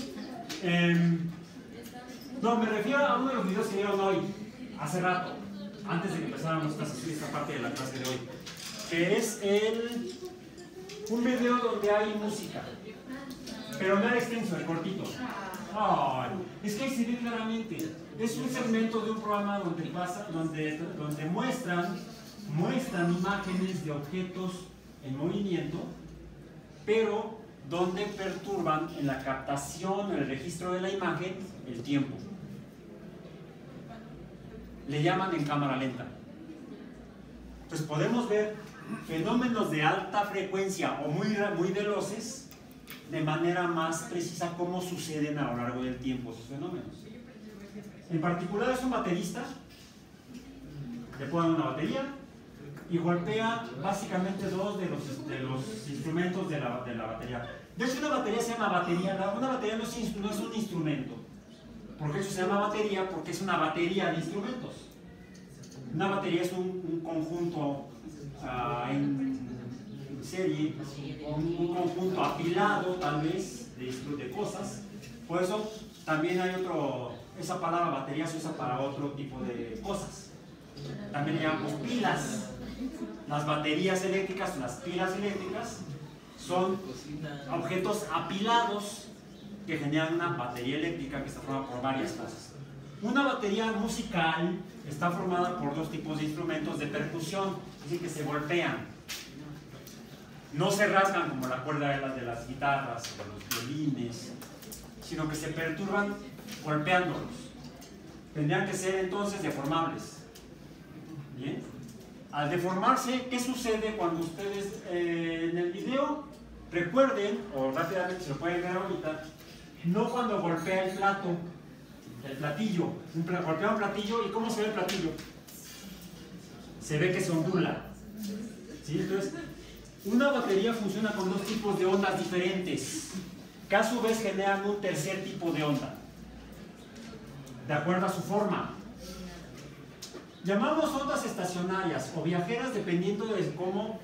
No, me refiero a uno de los videos que vieron hoy, hace rato, antes de que empezáramos esta parte de la clase de hoy, que es un video donde hay música, pero no era extenso, el cortito. Ay, es que ahí se ve claramente. Es un segmento de un programa donde muestran imágenes de objetos en movimiento, pero donde perturban en la captación, en el registro de la imagen, el tiempo. Le llaman en cámara lenta. Entonces podemos ver fenómenos de alta frecuencia o muy veloces de manera más precisa cómo suceden a lo largo del tiempo esos fenómenos. En particular es un baterista, le ponen una batería y golpea básicamente dos de los instrumentos de la batería. De hecho, una batería se llama batería. Una batería no es un instrumento. ¿Por qué eso se llama batería? Porque es una batería de instrumentos. Una batería es un conjunto en serie, un conjunto apilado tal vez de cosas. Por eso también hay esa palabra batería se usa para otro tipo de cosas. También le llamamos pilas. Las baterías eléctricas, las pilas eléctricas, son objetos apilados que generan una batería eléctrica que está formada por varias cosas. Una batería musical está formada por dos tipos de instrumentos de percusión, es decir, que se golpean. No se rasgan como la cuerda de las guitarras o los violines, sino que se perturban golpeándolos. Tendrían que ser entonces deformables. ¿Bien? Al deformarse, ¿qué sucede cuando ustedes en el video recuerden, o rápidamente se lo pueden ver ahorita, no cuando golpea el platillo, golpea un platillo y ¿cómo se ve el platillo? Se ve que se ondula. ¿Sí? Entonces, una batería funciona con dos tipos de ondas diferentes, que a su vez generan un tercer tipo de onda, de acuerdo a su forma. Llamamos ondas estacionarias o viajeras dependiendo de cómo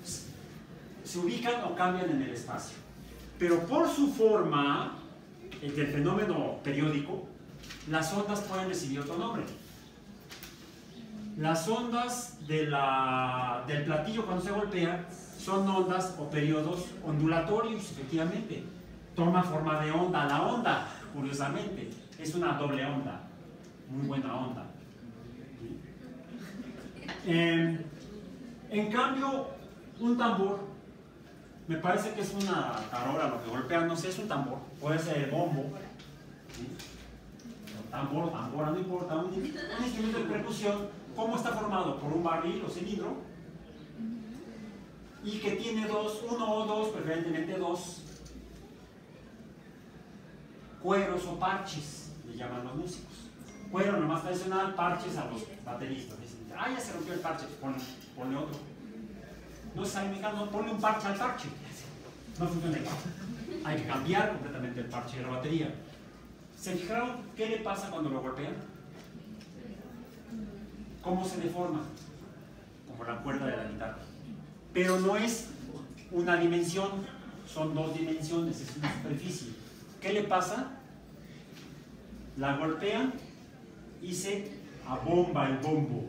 se ubican o cambian en el espacio. Pero por su forma, del fenómeno periódico, las ondas pueden recibir otro nombre. Las ondas del platillo cuando se golpea son ondas o periodos ondulatorios, efectivamente. Toma forma de onda. La onda, curiosamente, es una doble onda. Muy buena onda. En cambio, un tambor, me parece que es una tarola lo que golpea, no sé, es un tambor, puede ser el bombo, ¿sí? Tambora, no importa, un instrumento de percusión. ¿Cómo está formado? Por un barril o cilindro y que tiene uno o dos, preferentemente dos cueros o parches, le llaman los músicos. Cuero nomás tradicional, parches a los bateristas. Dicen, ya se rompió el parche, ponle otro. No es mexicano, ponle un parche al parche. No funciona igual. Hay que cambiar completamente el parche de la batería. ¿Se fijaron qué le pasa cuando lo golpean? ¿Cómo se deforma? Como la cuerda de la guitarra. Pero no es una dimensión, son dos dimensiones, es una superficie. ¿Qué le pasa? La golpean y se abomba el bombo.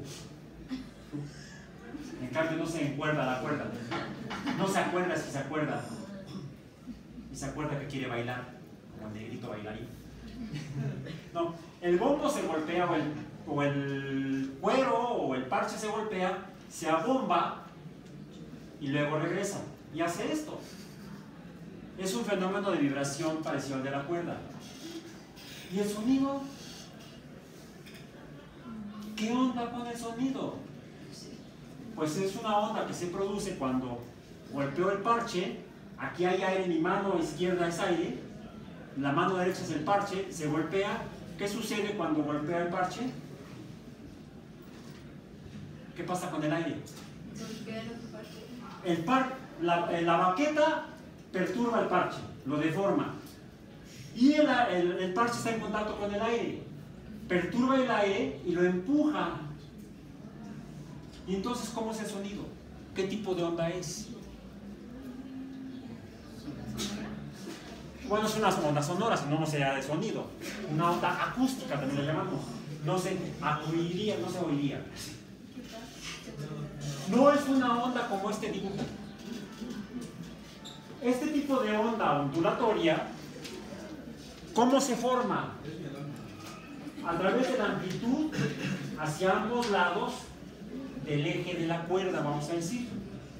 En cambio no se encuerda la cuerda. No se acuerda si se acuerda. Y se acuerda que quiere bailar, como el negrito bailarín. No, el bombo se golpea o el cuero o el parche se golpea, se abomba y luego regresa. Y hace esto. Es un fenómeno de vibración parecido al de la cuerda. ¿Y el sonido? ¿Qué onda con el sonido? Pues es una onda que se produce cuando golpeo el parche. Aquí hay aire, mi mano izquierda es aire, la mano derecha es el parche, se golpea. ¿Qué sucede cuando golpea el parche? ¿Qué pasa con el aire? La baqueta perturba el parche, lo deforma. Y el parche está en contacto con el aire, perturba el aire y lo empuja. Y entonces, ¿cómo es el sonido? ¿Qué tipo de onda es? Bueno, son unas ondas sonoras, no sería de sonido. Una onda acústica también le llamamos. No se oiría, no se oiría. No es una onda como este dibujo. Este tipo de onda ondulatoria, ¿cómo se forma? A través de la amplitud hacia ambos lados del eje de la cuerda, vamos a decir.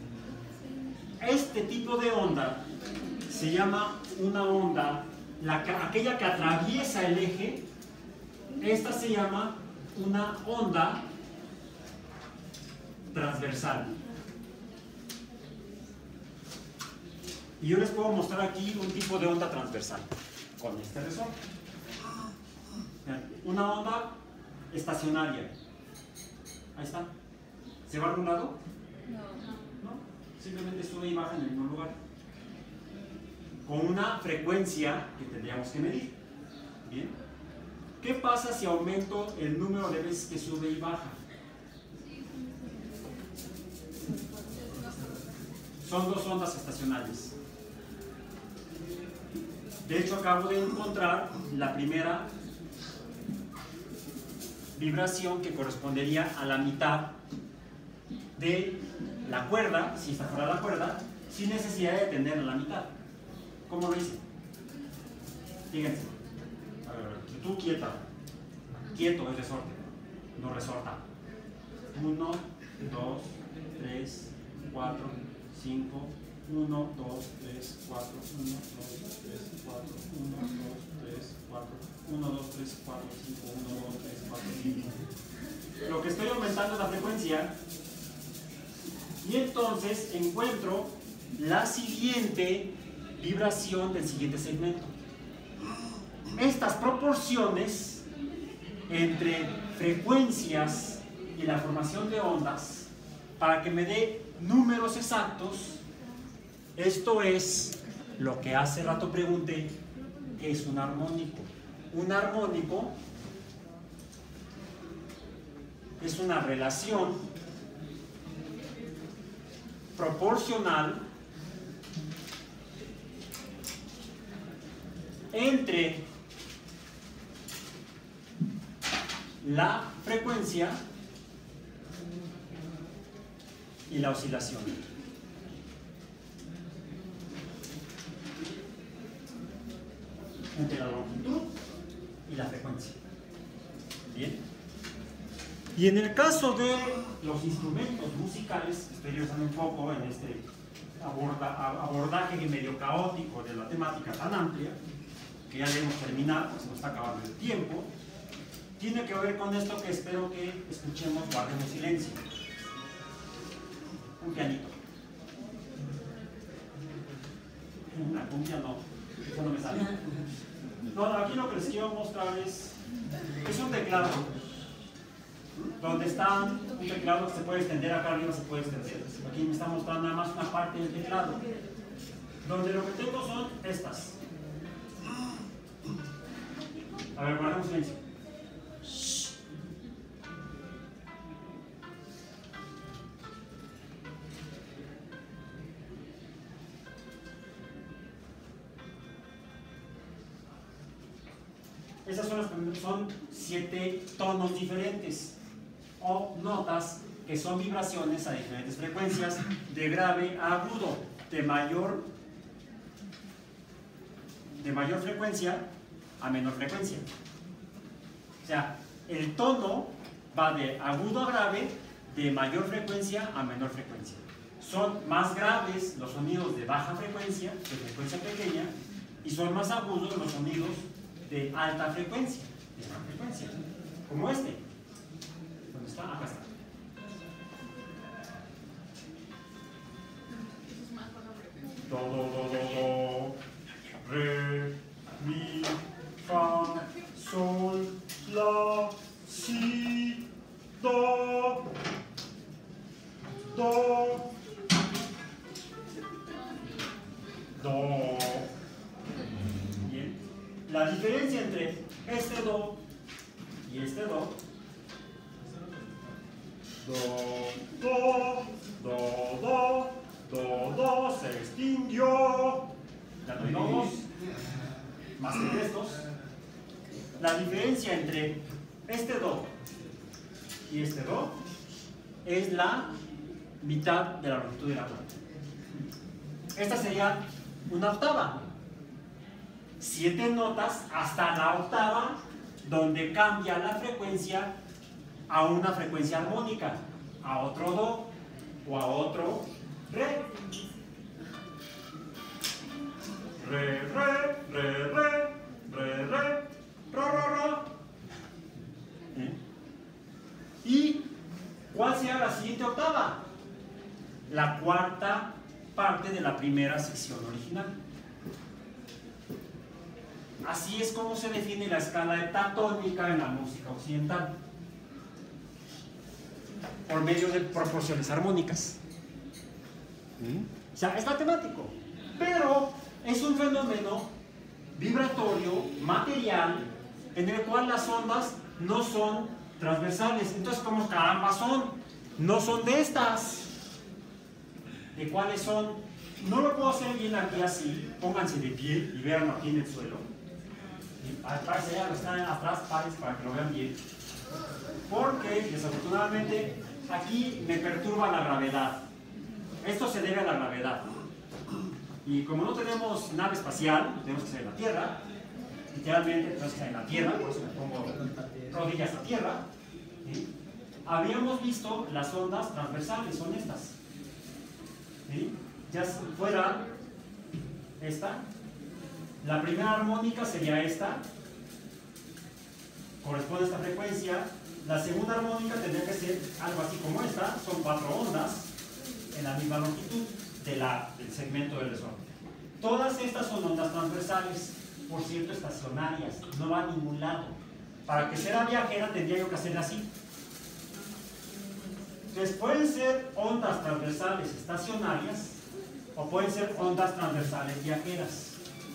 Este tipo de onda se llama una onda, aquella que atraviesa el eje. Esta se llama una onda transversal. Y yo les puedo mostrar aquí un tipo de onda transversal con este resorte. Una onda estacionaria. Ahí está. ¿Se va a algún lado? No. Simplemente sube y baja en el mismo lugar. Con una frecuencia que tendríamos que medir. ¿Bien? ¿Qué pasa si aumento el número de veces que sube y baja? Son dos ondas estacionarias. De hecho, acabo de encontrar la primera vibración que correspondería a la mitad de la cuerda, si esta fuera la cuerda, sin necesidad de tener la mitad. ¿Cómo lo hice? Fíjense. A ver, tú quieta. Quieto es resorte, no resorta. 1, 2, 3, 4, 5, 1, 2, 3, 4, 1, 2, 3, 4, 1, 2, 3, 4, 1, 2, 3, 4, 5, 1, 2, 3, 4, 5. Lo que estoy aumentando es la frecuencia y entonces encuentro la siguiente vibración del siguiente segmento. Estas proporciones entre frecuencias y la formación de ondas, para que me dé números exactos, esto es lo que hace rato pregunté, ¿qué es un armónico? Un armónico es una relación proporcional entre la frecuencia y la oscilación. Entre la longitud y la frecuencia. Bien. Y en el caso de los instrumentos musicales, estoy regresando un poco en este abordaje medio caótico de la temática tan amplia, que ya debemos terminar, pues se nos está acabando el tiempo, tiene que ver con esto que espero que escuchemos, guardemos silencio. Un pianito. Una cumbia no, eso no me sale. No, aquí lo que les quiero mostrar es un teclado, donde está un teclado que se puede extender, acá arriba se puede extender. Aquí me está mostrando nada más una parte del teclado, donde lo que tengo son estas. A ver, guardemos silencio. Estas son 7 tonos diferentes o notas que son vibraciones a diferentes frecuencias, de grave a agudo, de mayor frecuencia a menor frecuencia. O sea, el tono va de agudo a grave, de mayor frecuencia a menor frecuencia. Son más graves los sonidos de baja frecuencia, de frecuencia pequeña, y son más agudos los sonidos de alta frecuencia, como este. ¿Dónde está? Acá está. Do, do, do, do, do, re, mi, fa, sol, la, si, do, do, do. Bien. La diferencia entre este do y este do, do, se extinguió. Ya no hay nodos, más que estos. La diferencia entre este do y este do es la mitad de la longitud de la cuerda. Esta sería una octava. 7 notas hasta la octava, donde cambia la frecuencia a una frecuencia armónica, a otro do o a otro re. Re, re, re, re, re, re, ro, ro, ro. ¿Y cuál será la siguiente octava? La cuarta parte de la primera sección original. Así es como se define la escala heptatónica en la música occidental, por medio de proporciones armónicas. O sea, es matemático, pero es un fenómeno vibratorio, material, en el cual las ondas no son transversales. Entonces, ¿cómo caramba son? No son de estas. ¿De cuáles son? No lo puedo hacer bien aquí así. Pónganse de pie y vean aquí en el suelo. Parece ya lo están atrás, pares, para que lo vean bien. Porque, desafortunadamente, aquí me perturba la gravedad. Esto se debe a la gravedad. Y como no tenemos nave espacial, tenemos que estar en la Tierra. Literalmente tenemos que estar en la Tierra, por eso me pongo rodillas a tierra. ¿Sí? Habíamos visto las ondas transversales, son estas. ¿Sí? Ya fuera esta. La primera armónica sería esta. Corresponde a esta frecuencia. La segunda armónica tendría que ser algo así como esta. Son 4 ondas en la misma longitud del segmento del resorte. Todas estas son ondas transversales, por cierto, estacionarias, no van a ningún lado. Para que sea viajera tendría yo que hacerla así. Entonces pueden ser ondas transversales estacionarias o pueden ser ondas transversales viajeras.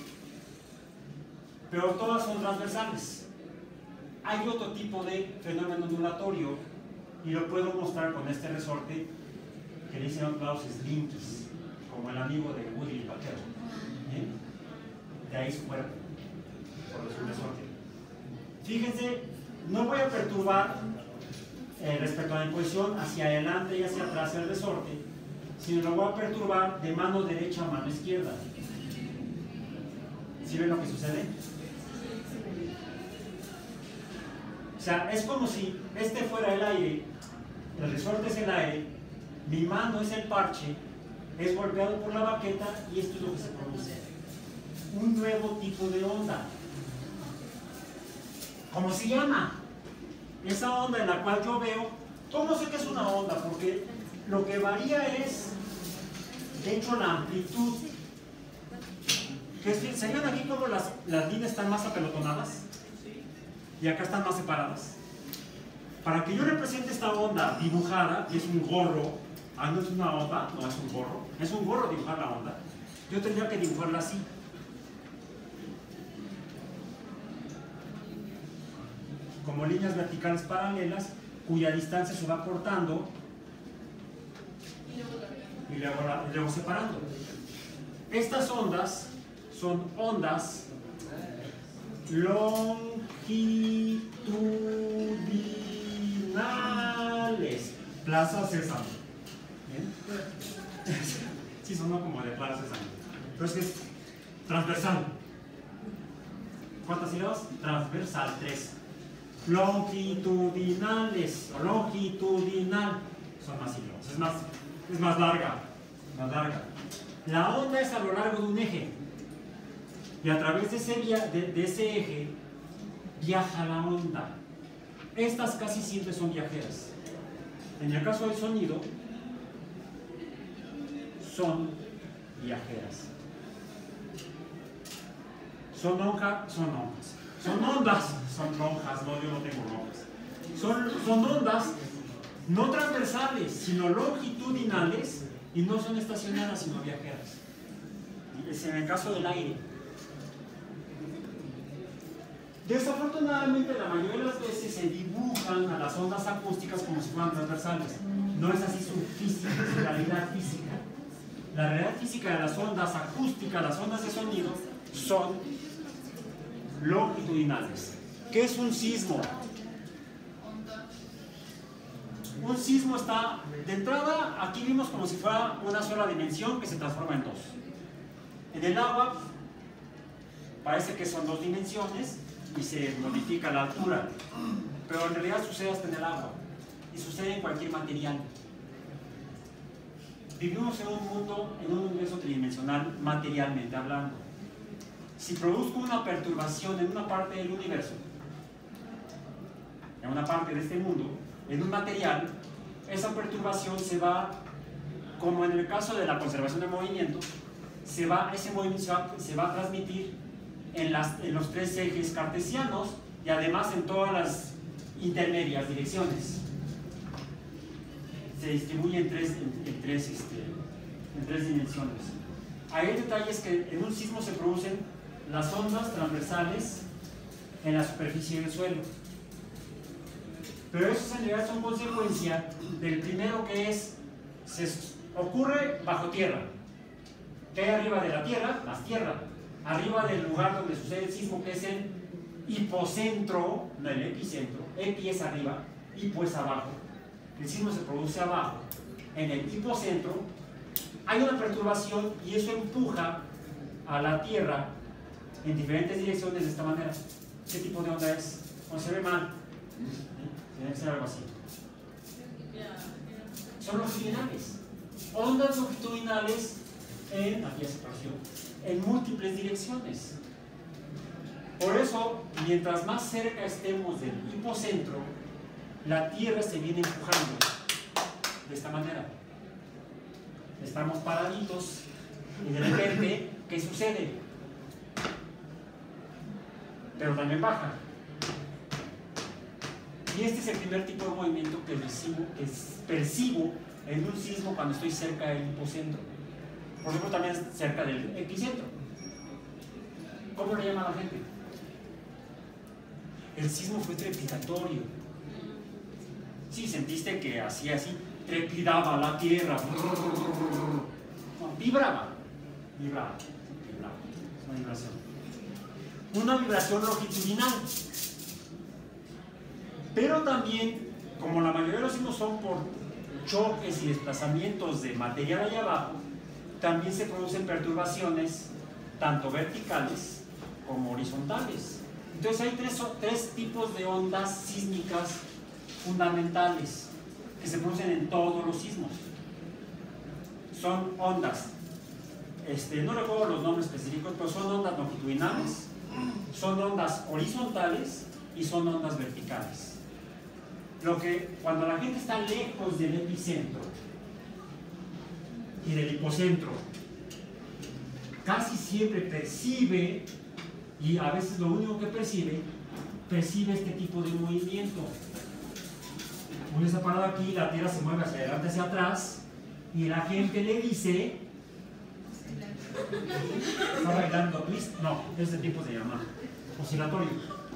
Pero todas son transversales. Hay otro tipo de fenómeno ondulatorio y lo puedo mostrar con este resorte que le hicieron Klaus Slinkis, como el amigo de Woody el vaquero. De ahí su cuerpo, por su resorte. Fíjense, no voy a perturbar respecto a la imposición hacia adelante y hacia atrás el resorte, sino lo voy a perturbar de mano derecha a mano izquierda. ¿Sí ven lo que sucede? O sea, es como si este fuera el aire, el resorte es el aire, mi mano es el parche, es golpeado por la baqueta y esto es lo que se produce. Un nuevo tipo de onda. ¿Cómo se llama? Esa onda en la cual yo veo, ¿cómo sé que es una onda? Porque lo que varía es, de hecho, la amplitud. ¿Se ven aquí como las líneas están más apelotonadas? Y acá están más separadas. Para que yo represente esta onda dibujada, que es un gorro, no es una onda, no es un gorro dibujar la onda, yo tendría que dibujarla así. Como líneas verticales paralelas, cuya distancia se va cortando y luego separando. Estas ondas son ondas longitudinales. longitudinales. Plaza Sésamo. ¿Bien? Sí, sonó como de Plaza Sésamo. Pero es que es transversal. ¿Cuántas sílabas? Transversal, 3. Longitudinales o longitudinal. Son más sílabas. Es más larga. Más larga. La onda es a lo largo de un eje. Y a través de ese eje viaja la onda. Estas casi siempre son viajeras. En el caso del sonido, son viajeras. Son ondas, son lonjas, no, yo no tengo lonjas. Son ondas no transversales, sino longitudinales, y no son estacionarias, sino viajeras. Es en el caso del aire. Desafortunadamente, la mayoría de las veces se dibujan a las ondas acústicas como si fueran transversales. No es así su física, su realidad física. La realidad física de las ondas acústicas, las ondas de sonido, son longitudinales. ¿Qué es un sismo? Un sismo está, de entrada, aquí vimos como si fuera una sola dimensión que se transforma en dos. En el agua parece que son dos dimensiones y se modifica la altura, pero en realidad sucede hasta en el agua y sucede en cualquier material. Vivimos en un mundo, en un universo tridimensional materialmente hablando. Si produzco una perturbación en una parte del universo, en una parte de este mundo, en un material, esa perturbación se va, como en el caso de la conservación del movimiento, ese movimiento se va a transmitir en los tres ejes cartesianos y además en todas las intermedias direcciones. Se distribuye en tres dimensiones. Hay detalles que en un sismo se producen las ondas transversales en la superficie del suelo. Pero esos en realidad son consecuencia del primero, que ocurre bajo tierra. ¿Qué hay arriba de la tierra? Más tierra. Arriba del lugar donde sucede el sismo, que es el hipocentro, no el epicentro. Epi es arriba, hipo es abajo. El sismo se produce abajo. En el hipocentro hay una perturbación y eso empuja a la tierra en diferentes direcciones de esta manera. ¿Qué tipo de onda es? O se ve mal. Tiene que ser algo así. Son longitudinales. Ondas longitudinales en múltiples direcciones. Por eso, mientras más cerca estemos del hipocentro, la Tierra se viene empujando de esta manera. Estamos paraditos y de repente, ¿qué sucede? Pero también baja. Y este es el primer tipo de movimiento que percibo en un sismo cuando estoy cerca del hipocentro. Por ejemplo, también cerca del epicentro. ¿Cómo le llama la gente? El sismo fue trepidatorio. Sí, sentiste que hacía así, trepidaba la tierra. No, vibraba. Es una vibración. Una vibración longitudinal. Pero también, como la mayoría de los sismos son por choques y desplazamientos de material allá abajo, también se producen perturbaciones tanto verticales como horizontales. Entonces hay tres tipos de ondas sísmicas fundamentales que se producen en todos los sismos. Son ondas, no recuerdo los nombres específicos, pero son ondas longitudinales, son ondas horizontales y son ondas verticales. Cuando la gente está lejos del epicentro y del hipocentro, casi siempre percibe, y a veces lo único que percibe este tipo de movimiento. Uno está parado aquí, la tierra se mueve hacia adelante, hacia atrás, y la gente le dice, ¿está bailando twist? No, ese tipo se llama oscilatorio.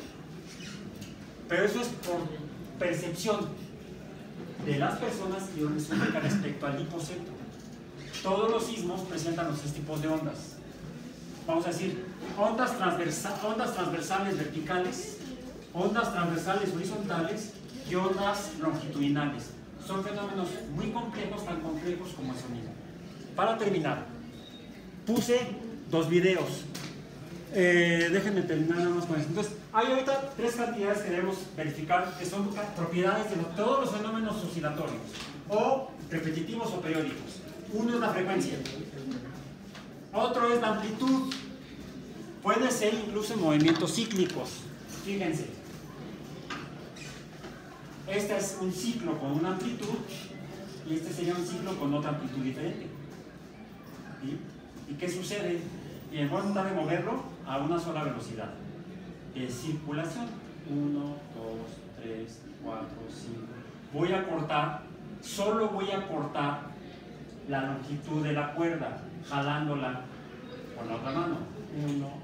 Pero eso es por percepción de las personas y lo explica respecto al hipocentro. Todos los sismos presentan los tres tipos de ondas. Vamos a decir, ondas transversales verticales, ondas transversales horizontales y ondas longitudinales. Son fenómenos muy complejos, tan complejos como el sonido. Para terminar, puse 2 videos. Déjenme terminar nada más con esto. Entonces, hay ahorita 3 cantidades que debemos verificar, que son propiedades de todos los fenómenos oscilatorios, o repetitivos o periódicos. Uno es la frecuencia, otro es la amplitud. Puede ser incluso en movimientos cíclicos. Fíjense, este es un ciclo con una amplitud y este sería un ciclo con otra amplitud diferente. ¿Sí? ¿Y qué sucede? Bien, voy a tratar de moverlo a una sola velocidad. Circulación. 1, 2, 3, 4, 5. Voy a cortar, solo voy a cortar la longitud de la cuerda, jalándola con la otra mano. 1, 2.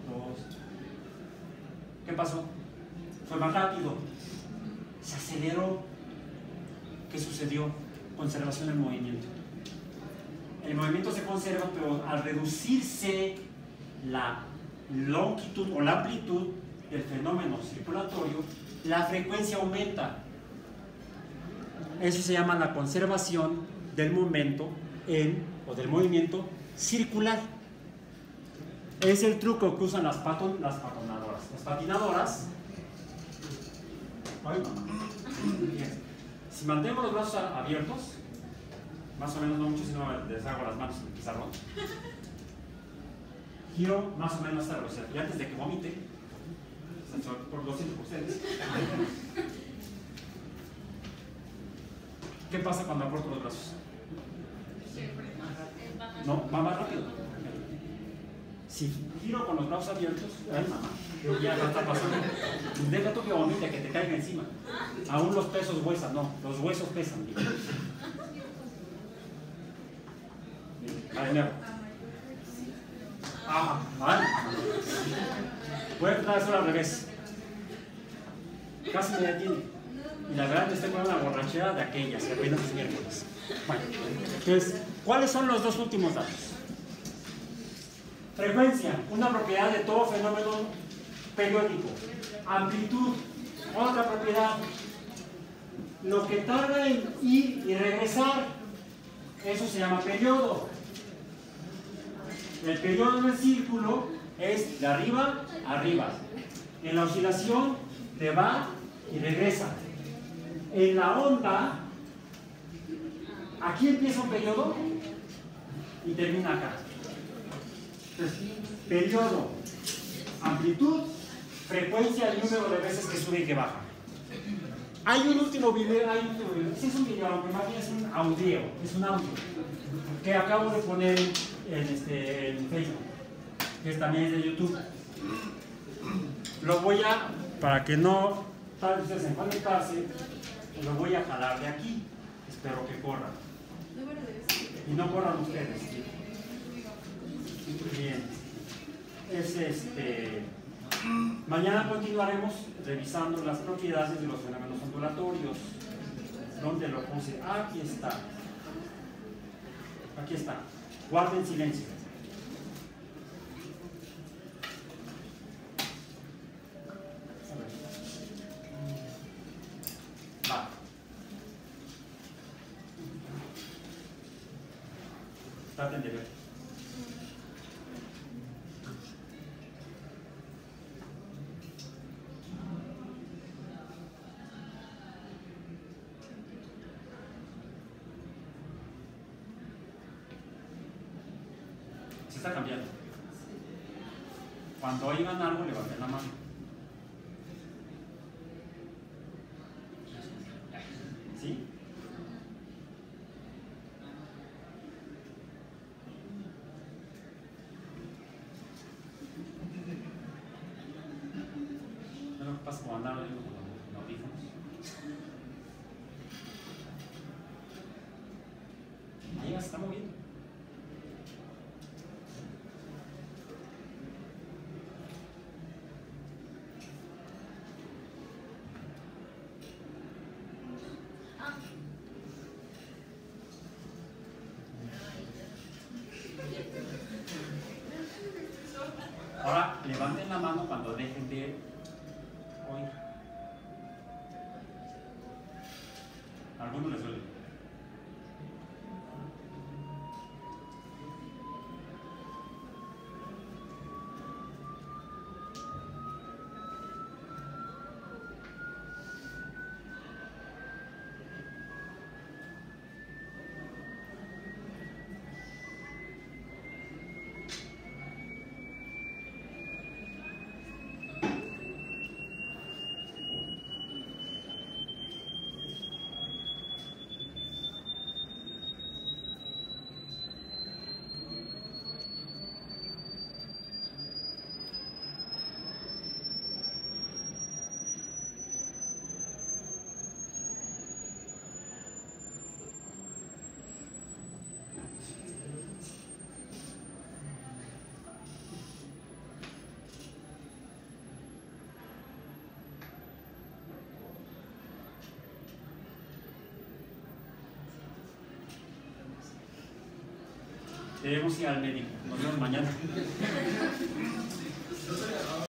¿Qué pasó? Fue más rápido. Se aceleró. ¿Qué sucedió? Conservación del movimiento. El movimiento se conserva, pero al reducirse la longitud o la amplitud del fenómeno circulatorio, la frecuencia aumenta. Eso se llama la conservación del momento o del movimiento circular. Es el truco que usan las patinadoras. Las patinadoras. Ay, mamá. Si mantenemos los brazos abiertos, más o menos, no mucho, si no les hago las manos en el pizarrón, giro más o menos a esta velocidad. Y antes de que vomite, por 200 por ustedes. ¿Qué pasa cuando acorto los brazos? No, va más rápido. Si giro con los brazos abiertos, ay mamá, creo que ya está pasando. Deja tú que vomite, que te caiga encima. Aún los pesos huesan, no, los huesos pesan. Vale, vale. Voy a tratar de hacerlo al revés. Casi me detiene. Y la verdad estoy con una borrachera de aquellas que apenas es miércoles. Bueno, entonces, ¿cuáles son los 2 últimos datos? Frecuencia, una propiedad de todo fenómeno periódico. Amplitud, otra propiedad. Lo que tarda en ir y regresar, eso se llama periodo. El periodo en el círculo es de arriba a arriba. En la oscilación, te va y regresa. En la onda, aquí empieza un periodo y termina acá. Entonces, periodo, amplitud, frecuencia y número de veces que sube y que baja. Hay un último video, sí es un video, aunque más bien es un audio, que acabo de poner en Facebook, que también es de YouTube. Lo voy a, para que no tarde ustedes en conectarse, lo voy a jalar de aquí. Espero que corra. Y no corran ustedes. Bien. Mañana continuaremos revisando las propiedades de los fenómenos ondulatorios. ¿Dónde lo puse? Aquí está. Aquí está. Guarden silencio. Va. Traten de ver. Se está cambiando. Cuando oigan algo, levanten la mano. ¿Sí? ¿No lo que pasa con andar con los audífonos? Ahí ya se está moviendo. Ahora levanten la mano cuando dejen de oír. Debemos ir al médico. Nos vemos mañana.